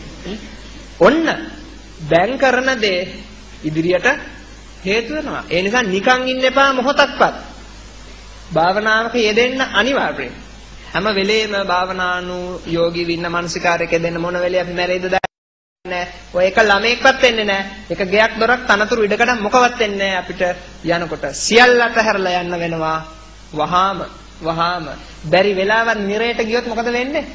ඔන්න දැන් කරන දේ ඉදිරියට හේතු වෙනවා. ඒ නිසා නිකන් ඉන්න එපා මොහොතක්වත්. භාවනාවක යෙදෙන්න අනිවාර්යයෙන්. හැම වෙලේම භාවනානු යෝගී වින්න මානසිකාරයක යෙදෙන්න මොන වෙලේ අපි මැරෙයිද නැහැ. ඔය එක ළමෙක්වත් එන්නේ නැහැ. එක ගයක් දොරක් තනතුරු ඉඩකඩ මොකවත් එන්නේ නැහැ අපිට යනකොට. සියල්ල අතහැරලා යන්න වෙනවා. වහාම බැරි වෙලාවත් නිරයට ගියොත් මොකද වෙන්නේ?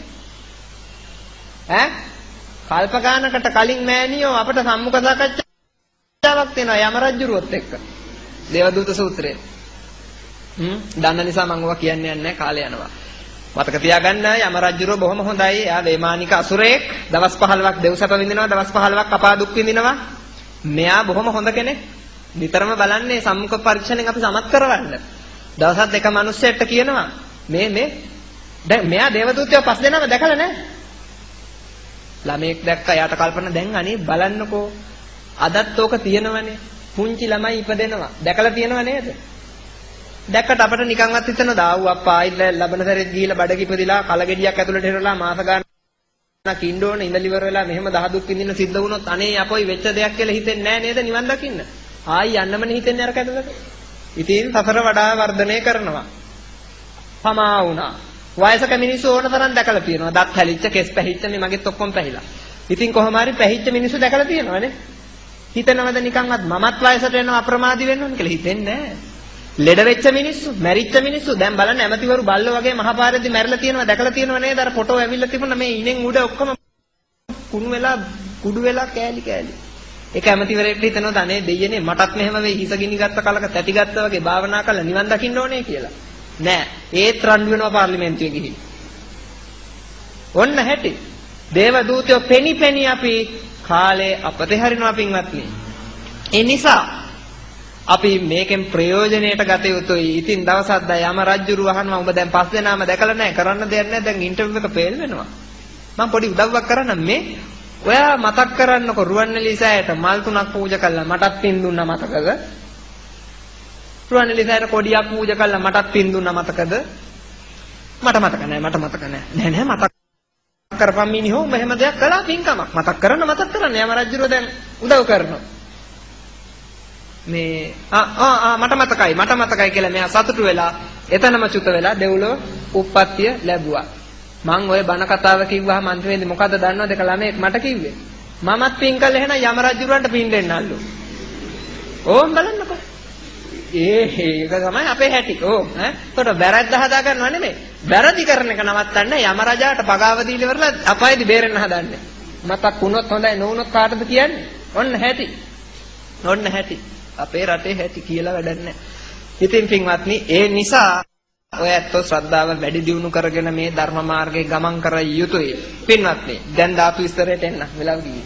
කල්ප ගානකට කලින් මෑණියෝ අපට සම්මුඛ සාකච්ඡාවක් තියෙනවා යම රජුරුවත් එක්ක. දේවදූත සූත්‍රය. දන්න නිසා මම ඔවා කියන්නේ නැහැ කාලය යනවා. මතක තියාගන්න යම රජුරුව බොහොම හොඳයි. එයා වේමානික අසුරයෙක්. දවස් 15ක් දෙව්සප විඳිනවා, දවස් 15ක් අපා දුක් විඳිනවා. මෙයා බොහොම හොඳ කෙනෙක්. නිතරම බලන්නේ සම්මුඛ පරීක්ෂණෙන් අපි සමත් කරවන්න. දවසක් දෙක මිනිස්සෙක්ට කියනවා මේ දැන් මෙයා දේවදූතයෝ 5 දෙනාම දැකලා නැහැ. ළමෙක් දැක්කා යාට කල්පනා දැන් අනේ බලන්නකෝ අදත් ඕක තියෙනවනේ. පුංචි ළමයි ඉපදෙනවා. දැකලා තියෙනව නේද? දැක්කට අපිට නිකන්වත් හිතන දාව් අප්පා ආයිත් ලබන සැරේත් ගිහිල්ලා බඩගි ඉපදිලා කලගෙඩියක් ඇතුළට හෙරලා මාස ගානක් ඉන්න ඕන ඉඳලිවර වෙලා මෙහෙම දහදුක් විඳින්න සිද්ධ වුණොත් අනේ අපොයි වෙච්ච දෙයක් කියලා හිතෙන්නේ නැහැ නේද නිවන් දකින්න. ආයි යන්නමනේ හිතෙන්නේ අර කැදලට. ඉතින් සසර වඩා වර්ධනය කරනවා. පමා වුණා. වයසක මිනිස්සු ඕන තරම් දැකලා තියෙනවා. දත් හැලිච්ච, කෙස් පැහිච්ච මේ මගෙත් ඔක්කොම පැහිලා. ඉතින් කොහොම හරි පැහිච්ච මිනිස්සු දැකලා තියෙනවනේ. හිතනවද නිකන්වත් මමත් වයසට එනවා අප්‍රමාදී වෙන්න ඕන කියලා හිතෙන්නේ නැහැ. ලෙඩ වෙච්ච මිනිස්සු, මැරිච්ච මිනිස්සු දැන් බලන්න ඇමතිවරු බල්ලෝ වගේ මහපාරේදී මැරිලා තියෙනවා දැකලා තියෙනව නේද? අර ෆොටෝ ඇවිල්ලා තිබුණා මේ ඉනෙන් උඩ ඔක්කොම කුණු වෙලා, කුඩු වෙලා කෑලි. ඒක ඇමතිවරයෙක්ට හිතනවද අනේ දෙයියනේ මටත් මෙහෙම වෙයි හිස ගිනි ගත්ත කලක තැටි ගත්තා වගේ භාවනා කරලා නිවන් දකින්න ඕනේ කියලා. නෑ. ඒත් රණ්ඩු වෙනවා පාර්ලිමේන්තුවේ ගිහින්. ඔන්න හැටි. දේව දූතයෝ පෙනි අපි කාලේ අපතේ හරිනවා පින්වත්නි. ඒ නිසා අපි මේකෙන් ප්‍රයෝජනෙට ගත යුතුයි. ඉතින් දවසක් දා යම රජුරු අහනවා උඹ දැන් 5 දෙනාම දැකලා නැහැ කරන්න දෙයක් නැහැ දැන් ඉන්ටර්විව් එක ෆේල් වෙනවා. මම පොඩි උදව්වක් කරන්නම් මේ ඔයා මතක් කරන්නකො රුවන්වැලි සෑයට මල් 3ක් පූජා කළා මටත් පින් දුන්නා මතකද? රුවන්වැලි සෑයට කොඩියක් පූජා කළා මටත් පින් දුන්නා මතකද? මට මතක නැහැ. නෑ මතක් කරපම් මිනිහෝ මෙහෙම දෙයක් කළා පින්කමක්. මතක් කරන්න යම රජුරුව දැන් උදව් කරනවා. මේ මට මතකයි කියලා මෙයා සතුටු වෙලා එතනම චුත වෙලා දෙව්ලොව උප්පත්තිය ලැබුවා. මං ඔය බණ කතාව කිව්වහම අන්තිමේදී මොකද දන්නවද ඒක ළමෙක් මට කිව්වේ? මමත් පින් කළා එහෙනම් යම රජුරන්ට පින් දෙන්නල්ලු. ඕම් බලන්නකෝ. ඒක තමයි අපේ හැටි. එතකොට වැරද්ද හදා ගන්නව නෙමෙයි. වැරදි කරන එක නවත්තන්න යම රජාට පගාව දීලා ඉවරලා අපායේදී බේරෙන්න හදන්නේ. මතක් වුණොත් හොඳයි නොවුනොත් කාටද කියන්නේ? ඔන්න හැටි. අපේ රටේ හැටි කියලා වැඩක් නැහැ. ඉතින් පින්වත්නි ඒ නිසා ඔය ඇත්තෝ ශ්‍රද්ධාව වැඩි දියුණු කරගෙන මේ ධර්ම මාර්ගයේ ගමන් කර යුතුයි. පින්වත්නි දැන් ධාතු විස්තරයට එන්න වෙලාව ගියේ.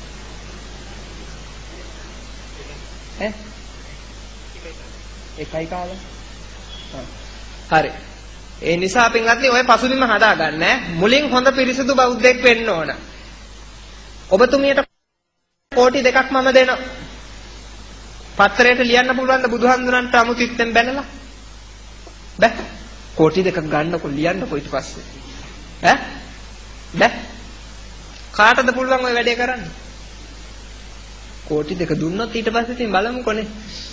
එකයි කාලේ. හරි. ඒ නිසා පින්වත්නි ඔය පසුබිම හදාගන්න මුලින් හොඳ පිරිසිදු බෞද්ධයෙක් වෙන්න ඕන. ඔබතුමියට කෝටි 2ක් මම දෙනවා. පත්‍රයට ලියන්න පුළුවන් ද බුදුහන්දුරන්ට අමුතිත්ෙන් බැනලා? බෑ. කෝටි 2ක් ගන්නකො ලියන්නකො ඊට පස්සේ. බෑ. කාටද පුළුවන් ඔය වැඩේ කරන්න? කෝටි 2 දුන්නොත් ඊට පස්සේ ඉතින් බලමුකොනේ.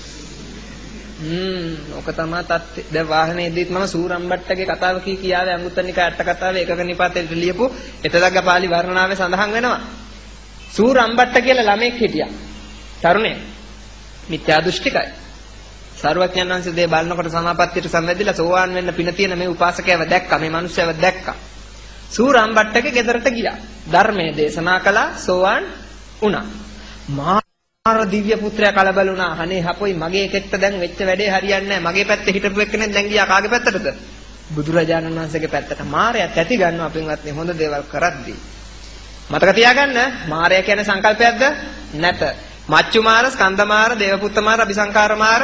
ඔක තමයි තත්ත්වය. දැන් වාහනේදීත් මම සූරම්බට්ටගේ කතාව කියාවේ අංගුත්තර නිකාය අට කතාවේ එකක නිපාතේට ලියපු එතදග්ග පාළි වර්ණනාවේ සඳහන් වෙනවා. සූරම්බට්ට කියලා ළමෙක් හිටියා. තරුණයෙක්. මිත්‍යා දෘෂ්ටිකයි. සරුවඥාන් වහන්සේ දේ බලනකොට සමාපත්තියට සම්වැදිලා සෝවාන් වෙන්න පින තියෙන මේ උපාසකයව දැක්කා. මේ මිනිස්සයව දැක්කා. සූරම්බට්ටගේ ගෙදරට ගියා. ධර්මයේ දේශනා කළා සෝවාන් වුණා. මාර දිව්‍ය පුත්‍රයා කලබල වුණා. අනේ හපොයි මගේ කෙට්ට දැන් වෙච්ච වැඩේ හරියන්නේ නැහැ. මගේ පැත්තේ හිටපු එක්කෙනෙක් දැන් ගියා කාගේ පැත්තටද? බුදුරජාණන් වහන්සේගේ පැත්තට. මාරයා තැති ගන්නවා පින්වත්නි හොඳ දේවල් කරද්දී. මතක තියාගන්න මාරයා කියන්නේ සංකල්පයක්ද? නැත. මච්චු මාර, ස්කන්ධ මාර, දේවපුත්ත මාර, අபிසංකාර මාර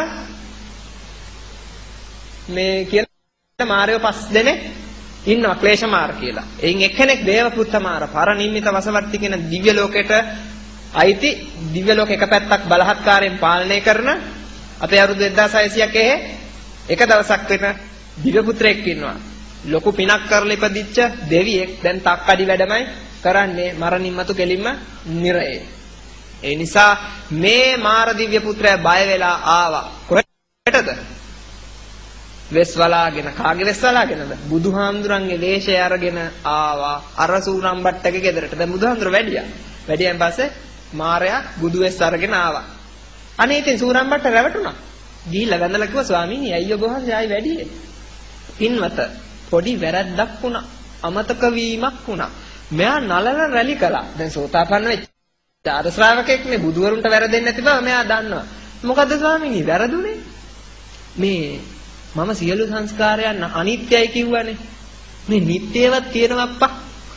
මේ කියලා මාරයෝ 5 දෙනෙක් ඉන්නවා ක්ලේශ මාර කියලා. එයින් එක්කෙනෙක් දේවපුත්ත මාර පරනිම්මිත වසවර්ති කියන දිව්‍ය ලෝකෙට අයිති දිව්‍ය ලෝක එක පැත්තක් බලහත්කාරයෙන් පාලනය කරන අපේ අවුරුදු 2600ක එක දවසක් වෙන දිව්‍ය පුත්‍රයෙක් ඉන්නවා. ලොකු පිනක් කරලා ඉපදිච්ච දෙවියෙක් දැන් තක්කඩි වැඩමයි කරන්නේ මරණින්මතු කෙලින්ම නිරයේ. ඒ නිසා මේ මාර දිව්‍ය පුත්‍රයා බය වෙලා ආවා. කොහෙටද? වෙස්වලාගෙන. කාගේ වෙස්වලාගෙනද? බුදුහාමුදුරන්ගේ වේශය අරගෙන ආවා අර සූරම්බට්ටගේ ගෙදරට. දැන් බුදුහාමුදුර වැඩියා. වැඩියෙන් පස්සේ මාරයා බුදු වෙස් අරගෙන ආවා. අනේ ඉතින් සූරම්බට්ට රැවටුණා. ගිහිල්ලා වැඳලා කිව්වා ස්වාමීනි අයිය ඔබ වහන්සේ ආයි වැඩියේ. පින්වත පොඩි වැරද්දක් වුණා. අමතක වීමක් වුණා. මෙයා නලල රැලි කළා. දැන් සෝතාපන්න වෙච්ච ආර ශ්‍රාවකෙක් නේ බුදුවරුන්ට වැරදෙන්නේ නැති බව මෙයා දන්නවා. මොකද්ද ස්වාමීනි වැරදුනේ? මේ මම සියලු සංස්කාරයන් අනිත්‍යයි කිව්වනේ. මේ නිට්ටයවත් තියෙනවා අප්පා.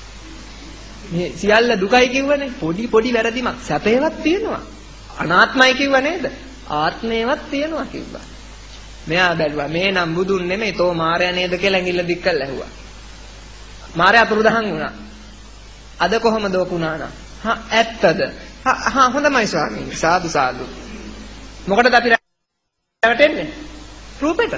මේ සියල්ල දුකයි කිව්වනේ. පොඩි වැරදිමක් සැපේවත් තියෙනවා. අනාත්මයි කිව්ව නේද? ආත්මේවත් තියෙනවා කිව්වා. මෙයා බැලුවා මේ නම් බුදුන් නෙමෙයි තෝ මාරයා නේද කියලා ඇඟිල්ල දික් කරලා ඇහුවා. මාරයා පුරුදහන් වුණා. අද කොහමද ඔකුණාන? ඇත්තද? හොඳමයි ස්වාමීනි. සාදු සාදු. මොකටද අපි රැවටෙන්නේ? රූපෙට.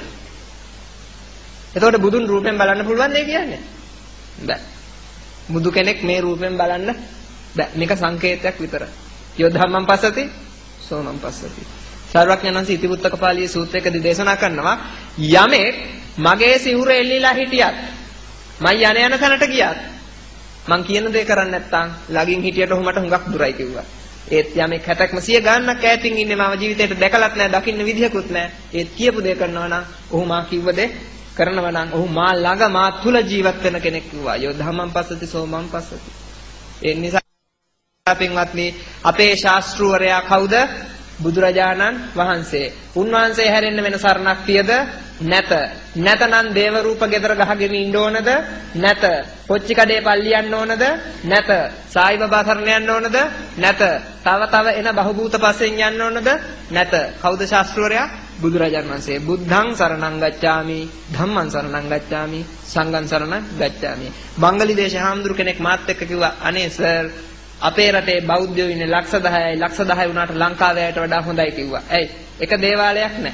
එතකොට බුදුන් රූපෙන් බලන්න පුළුවන් නේ කියන්නේ? බෑ. බුදු කෙනෙක් මේ රූපෙන් බලන්න බෑ. මේක සංකේතයක් විතරයි. යෝධම්මං පස්සති සෝමං පස්සති. සර්වඥාන්සේ ඉතිවුත්තක පාළියේ සූත්‍රයකදී දේශනා කරනවා යමෙක් මගේ සිවුර එල්ලීලා හිටියත් මම යන තැනට ගියත් මං කියන දේ කරන්නේ නැත්නම් ළඟින් හිටියට ඔහු මට හුඟක් දුරයි කිව්වා. ඒත් යමෙක් 60ක්ම 100 ගාණක් ඈතින් ඉන්නේ මම ජීවිතේට දැකලත් නැහැ දකින්න විදිහකුත් නැහැ. ඒත් කියපු දේ කරනවා නම් ඔහු මා කිව්ව දේ කරනවා නම් ඔහු මා ළඟ මා තුල ජීවත් වෙන කෙනෙක් කිව්වා. යෝ ධම්මං පස්සති සෝමං පස්සති. ඒ නිසා පින්වත්නි අපේ ශාස්ත්‍රූවරයා කවුද? බුදුරජාණන් වහන්සේ. උන්වහන්සේ හැරෙන්න වෙන සරණක් තියද? නැත. නැතනම් දේව රූප ගෙදර ගහගෙන ඉන්න ඕනද? නැත. කොච්චි කඩේ පල්ලි යන්න ඕනද? නැත. සායි බබා සරණ යන්න ඕනද? නැත. තව එන බහූත පස්සෙන් යන්න ඕනද? නැත. කවුද ශාස්ත්‍රවරයා? බුදුරජාණන් වහන්සේ. බුද්ධං සරණං ගච්ඡාමි, ධම්මං සරණං ගච්ඡාමි, සංඝං සරණං ගච්ඡාමි. බංගලි දේශේ හාමුදුරු කෙනෙක් මාත් එක්ක කිව්වා අනේ සර් අපේ රටේ බෞද්ධයෝ ඉන්නේ 100000යි 100000 වුණාට ලංකාවේ අයට වඩා හොඳයි කිව්වා. ඇයි? එක දේවාලයක් නැහැ.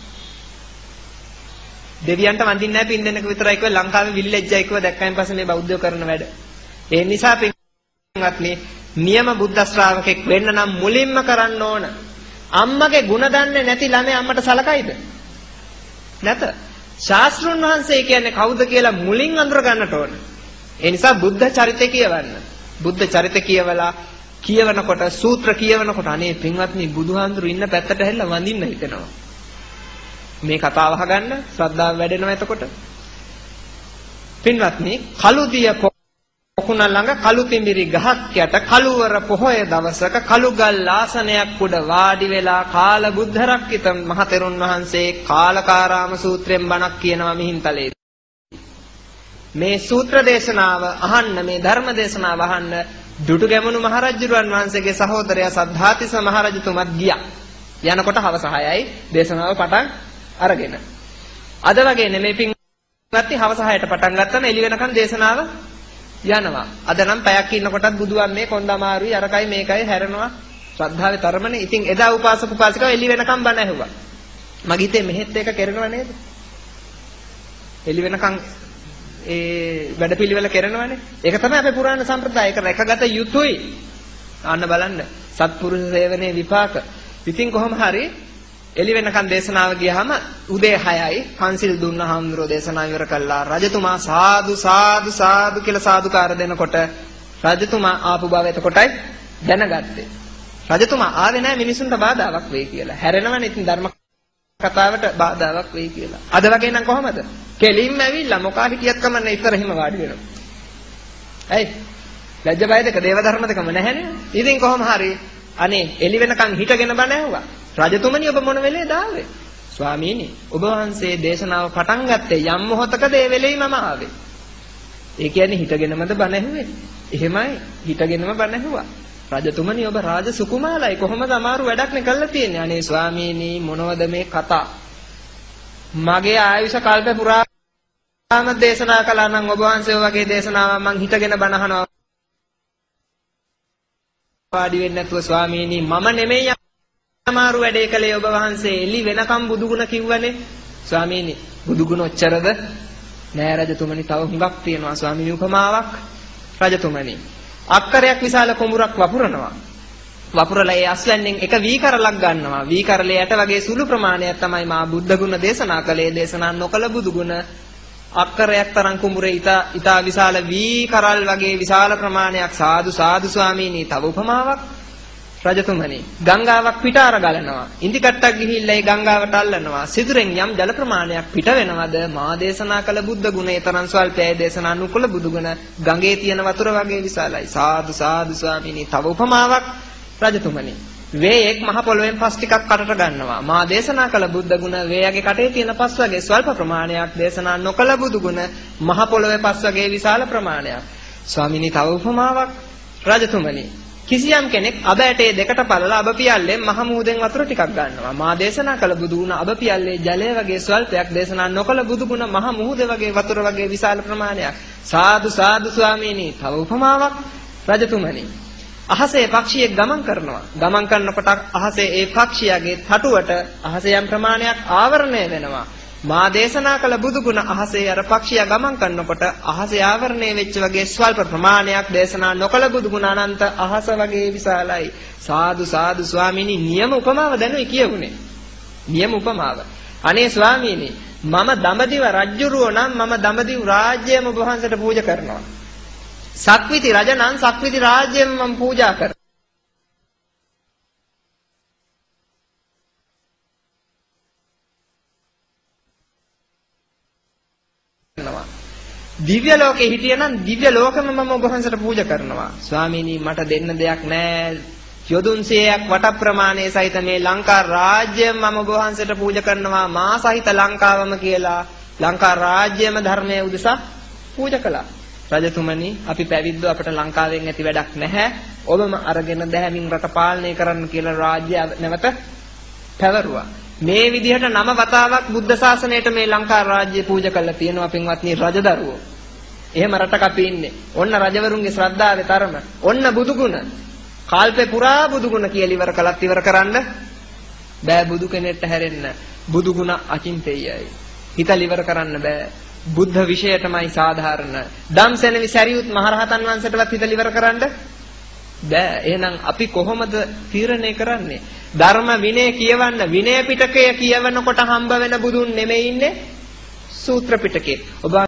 දෙවියන්ට වඳින්නේ නැහැ පින් දෙන්නක විතරයි කිව්වා ලංකාවේ විල්ලෙජ්ජයි කිව්වා දැක්කයින් පස්සේ මේ බෞද්ධයෝ කරන වැඩ. ඒ නිසා පින්වත්නි නියම බුද්ධ ශ්‍රාවකෙක් වෙන්න නම් මුලින්ම කරන්න ඕන. අම්මගේ ಗುಣ දන්නේ නැති ළමයා අම්මට සලකයිද? නැත. ශාස්ත්‍රුන් වහන්සේ කියන්නේ කවුද කියලා මුලින් අඳුර ගන්නට ඕන. ඒ නිසා බුද්ධ චරිතය කියවන්න. බුද්ධ චරිත කියවනකොට සූත්‍ර කියවනකොට අනේ පින්වත්නි බුදුහාඳුරු ඉන්න පැත්තට හැරිලා වඳින්න හිතෙනවා. මේ කතාව අහගන්න ශ්‍රද්ධාව වැඩෙනවා එතකොට. පින්වත්නි කළුදිය පොකුණ ළඟ කළු තිඹිරි ගහක් යට කළුවර පොහොය දවසක කළුගල් ආසනයක් උඩ වාඩි වෙලා කාල බුද්ධ රක්කිත මහතෙරුන් වහන්සේ කාලකාරාම සූත්‍රයෙන් බණක් කියනවා මිහින්තලේ. මේ සූත්‍ර දේශනාව අහන්න මේ ධර්ම දේශනාව අහන්න දුටුගැමුණු මහරජුරුවන් වහන්සේගේ සහෝදරයා සද්ධාතිස්ස මහරජතුමත් ගියා. යනකොට හවස 6යි දේශනාව පටන් අරගෙන. අද වගේ නෙමෙයි පින්වත්නි හවස 6ට පටන් ගත්තම එළි වෙනකන් දේශනාව යනවා. අද නම් පැයක් ඉන්නකොටත් බුදුන් මේ කොන්ද අමාරුයි අරකයි මේකයි හැරෙනවා. ශ්‍රද්ධාවේ තරමනේ. ඉතින් එදා උපාසක උපාසිකාව එළි වෙනකන් බණ ඇහුවා. මගේ හිතේ මෙහෙත් එක කරනව නේද? එළි වෙනකන් ඒ වැඩපිළිවෙල කරනවනේ. ඒක තමයි අපේ පුරාණ සම්ප්‍රදාය. ඒක රැකගත යුතුයි. අන්න බලන්න. සත්පුරුෂ සේවනයේ විපාක. ඉතින් කොහොම හරි එළි වෙනකන් දේශනාව ගියාම උදේ 6යි පන්සිල් දුන්න හාමුදුරුවෝ දේශනාව ඉවර කළා. රජතුමා සාදු සාදු සාදු කියලා සාදුකාර දෙනකොට රජතුමා ආපු බව එතකොටයි දැනගත්තේ. රජතුමා ආවේ නැහැ මිනිසුන්ට බාධාවක් වෙයි කියලා. හැරෙනවනේ ඉතින් ධර්ම කතාවට බාධාවක් වෙයි කියලා. අද වගේ නම් කොහමද? කෙලින්ම ඇවිල්ලා මොකා හිටියත් කමන්නේ ඉතර හිම වාඩි වෙනවා. ඇයි? ලැජ්ජ බය දෙක දේව ධර්ම දෙකම නැහැනේ. ඉතින් කොහොම හරි අනේ එළි වෙනකන් හිටගෙන බණ ඇහුවා. රජතුමනි ඔබ මොන වෙලේද ආවේ? ස්වාමීනි ඔබ වහන්සේ දේශනාව පටන් ගත්තේ යම් මොහොතකද ඒ වෙලෙයි මම ආවේ. ඒ කියන්නේ හිටගෙනමද බණ ඇහුවේ? එහෙමයි හිටගෙනම බණ ඇහුවා. රජතුමනි ඔබ රාජ සුකුමාලයි කොහොමද අමාරු වැඩක් නේ කළා තියෙන්නේ. අනේ ස්වාමීනි මොනවද මේ කතා? මගේ ආයුෂ කල්ප පුරාම දේශනා කළා නම් ඔබ වහන්සේ වගේ දේශනාවක් මං හිටගෙන බණ අහනවා. වාඩි වෙන්නේ නැතුව ස්වාමීනි මම නෙමෙයි අමාරු වැඩේ කළේ ඔබ වහන්සේ එළි වෙනකම් බුදුගුණ කිව්වනේ. ස්වාමීනි බුදුගුණ ඔච්චරද? නෑ රජතුමනි තව හුඟක් තියෙනවා ස්වාමීනි උපමාවක්. රජතුමනි අක්කරයක් විශාල කුඹුරක් වපුරනවා. වපුරලා ඒ අස්වැන්නෙන් එක වී කරලක් ගන්නවා. වී කරලේ යට වගේ සුළු ප්‍රමාණයක් තමයි මා බුද්ධ ගුණ දේශනා කළේ. දේශනා නොකළ බුදු ගුණ අක්කරයක් තරම් කුඹුරේ ඊතා විශාල වී කරල් වගේ විශාල ප්‍රමාණයක් සාදු සාදු ස්වාමීනි තව උපමාවක් රජතුමනි ගංගාවක් පිටාර ගලනවා ඉන්දි කට්ටක් ගිහිල්ලා ඒ ගංගාවට අල්ලනවා සිදුරෙන් යම් ජල ප්‍රමාණයක් පිට වෙනවද මා දේශනා කළ බුද්ධ ගුණේ තරම් ස්වල්පයයි දේශනා නුකල බුදු ගුණ ගඟේ තියෙන වතුර වගේ විශාලයි සාදු සාදු ස්වාමීනි තව උපමාවක් රජතුමනි වේයෙක් මහ පොළොවෙන් පස් ටිකක් කටට ගන්නවා මා දේශනා කළ බුද්ධ ගුණ වේයගේ කටේ තියෙන පස් වගේ ස්වල්ප ප්‍රමාණයක් දේශනා නොකළ බුදු ගුණ මහ පොළොවේ පස් වගේ විශාල ප්‍රමාණයක් ස්වාමීනි තව උපමාවක් රජතුමනි කිසියම් කෙනෙක් අබ ඇටේ දෙකට පළලා අබ පියල්ලෙන් මහ මුහුදෙන් වතුර ටිකක් ගන්නවා මා දේශනා කළ බුදු ගුණ අබ පියල්ලේ ජලය වගේ ස්වල්පයක් දේශනා නොකළ බුදු ගුණ මහ මුහුද වගේ වතුර වගේ විශාල ප්‍රමාණයක් සාදු සාදු ස්වාමීනි තව උපමාවක් රජතුමනි අහසේ පක්ෂියෙක් ගමන් කරනවා ගමන් කරනකොට අහසේ ඒ පක්ෂියාගේ තටුවට අහසේ යම් ප්‍රමාණයක් ආවරණය වෙනවා මා දේශනා කළ බුදු ගුණ අහසේ අර පක්ෂියා ගමන් කරනකොට අහසේ ආවරණය වෙච්ච වගේ ස්වල්ප ප්‍රමාණයක් දේශනා නොකළ බුදු ගුණ අනන්ත අහස වගේ විශාලයි සාදු සාදු ස්වාමීනි නියම උපමාව දැනුයි කියුනේ නියම උපමාව අනේ ස්වාමීනි මම දඹදිව රජුරුව නම් මම දඹදිව රාජ්‍යයම ඔබ වහන්සේට පූජා කරනවා සක්විති රජ නම් සක්විති රාජ්‍යයම මම පූජා කරනවා දිව්‍ය ලෝකේ හිටියනම් දිව්‍ය ලෝකෙම මම ඔබ වහන්සේට පූජා කරනවා ස්වාමීනි මට දෙන්න දෙයක් නැහැ යොදුන් 100ක් වට ප්‍රමාණයේ සහිත මේ ලංකා රාජ්‍යයම මම ඔබ වහන්සේට පූජා කරනවා මා සහිත ලංකාවම කියලා ලංකා රාජ්‍යයම ධර්මයේ උදෙසා පූජා කළා රජතුමනි අපි පැවිද්දෝ අපට ලංකාවෙන් ඇති වැඩක් නැහැ ඔබම අරගෙන දැහැමින් රට පාලනය කරන්න කියලා රාජ්‍ය නැවත පැවරුවා මේ විදිහට 9 වතාවක් බුද්ධ ශාසනයට මේ ලංකා රාජ්‍ය පූජා කරලා තියෙනවා පින්වත්නි රජදරුවෝ එහෙම රටක අපි ඉන්නේ ඔන්න රජවරුන්ගේ ශ්‍රද්ධාවේ තරම ඔන්න බුදුගුණ කල්පේ පුරා බුදුගුණ කියලා ඉවර කළත් ඉවර කරන්න බෑ බුදු කෙනෙක්ට හැරෙන්න බුදුගුණ අචින්තේයයි හිතල ඉවර කරන්න බෑ බුද්ධ විශේෂයටමයි සාධාරණ ධම්සෙනවි සරියුත් මහරහතන් වහන්සේටවත් හිතල ඉවර කරන්න බෑ එහෙනම් අපි කොහොමද තීරණය කරන්නේ ධර්ම විනය කියවන්න විනය පිටකය කියවනකොට හම්බ වෙන බුදුන් නෙමෙයි ඉන්නේ සූත්‍ර පිටකේ ඔබ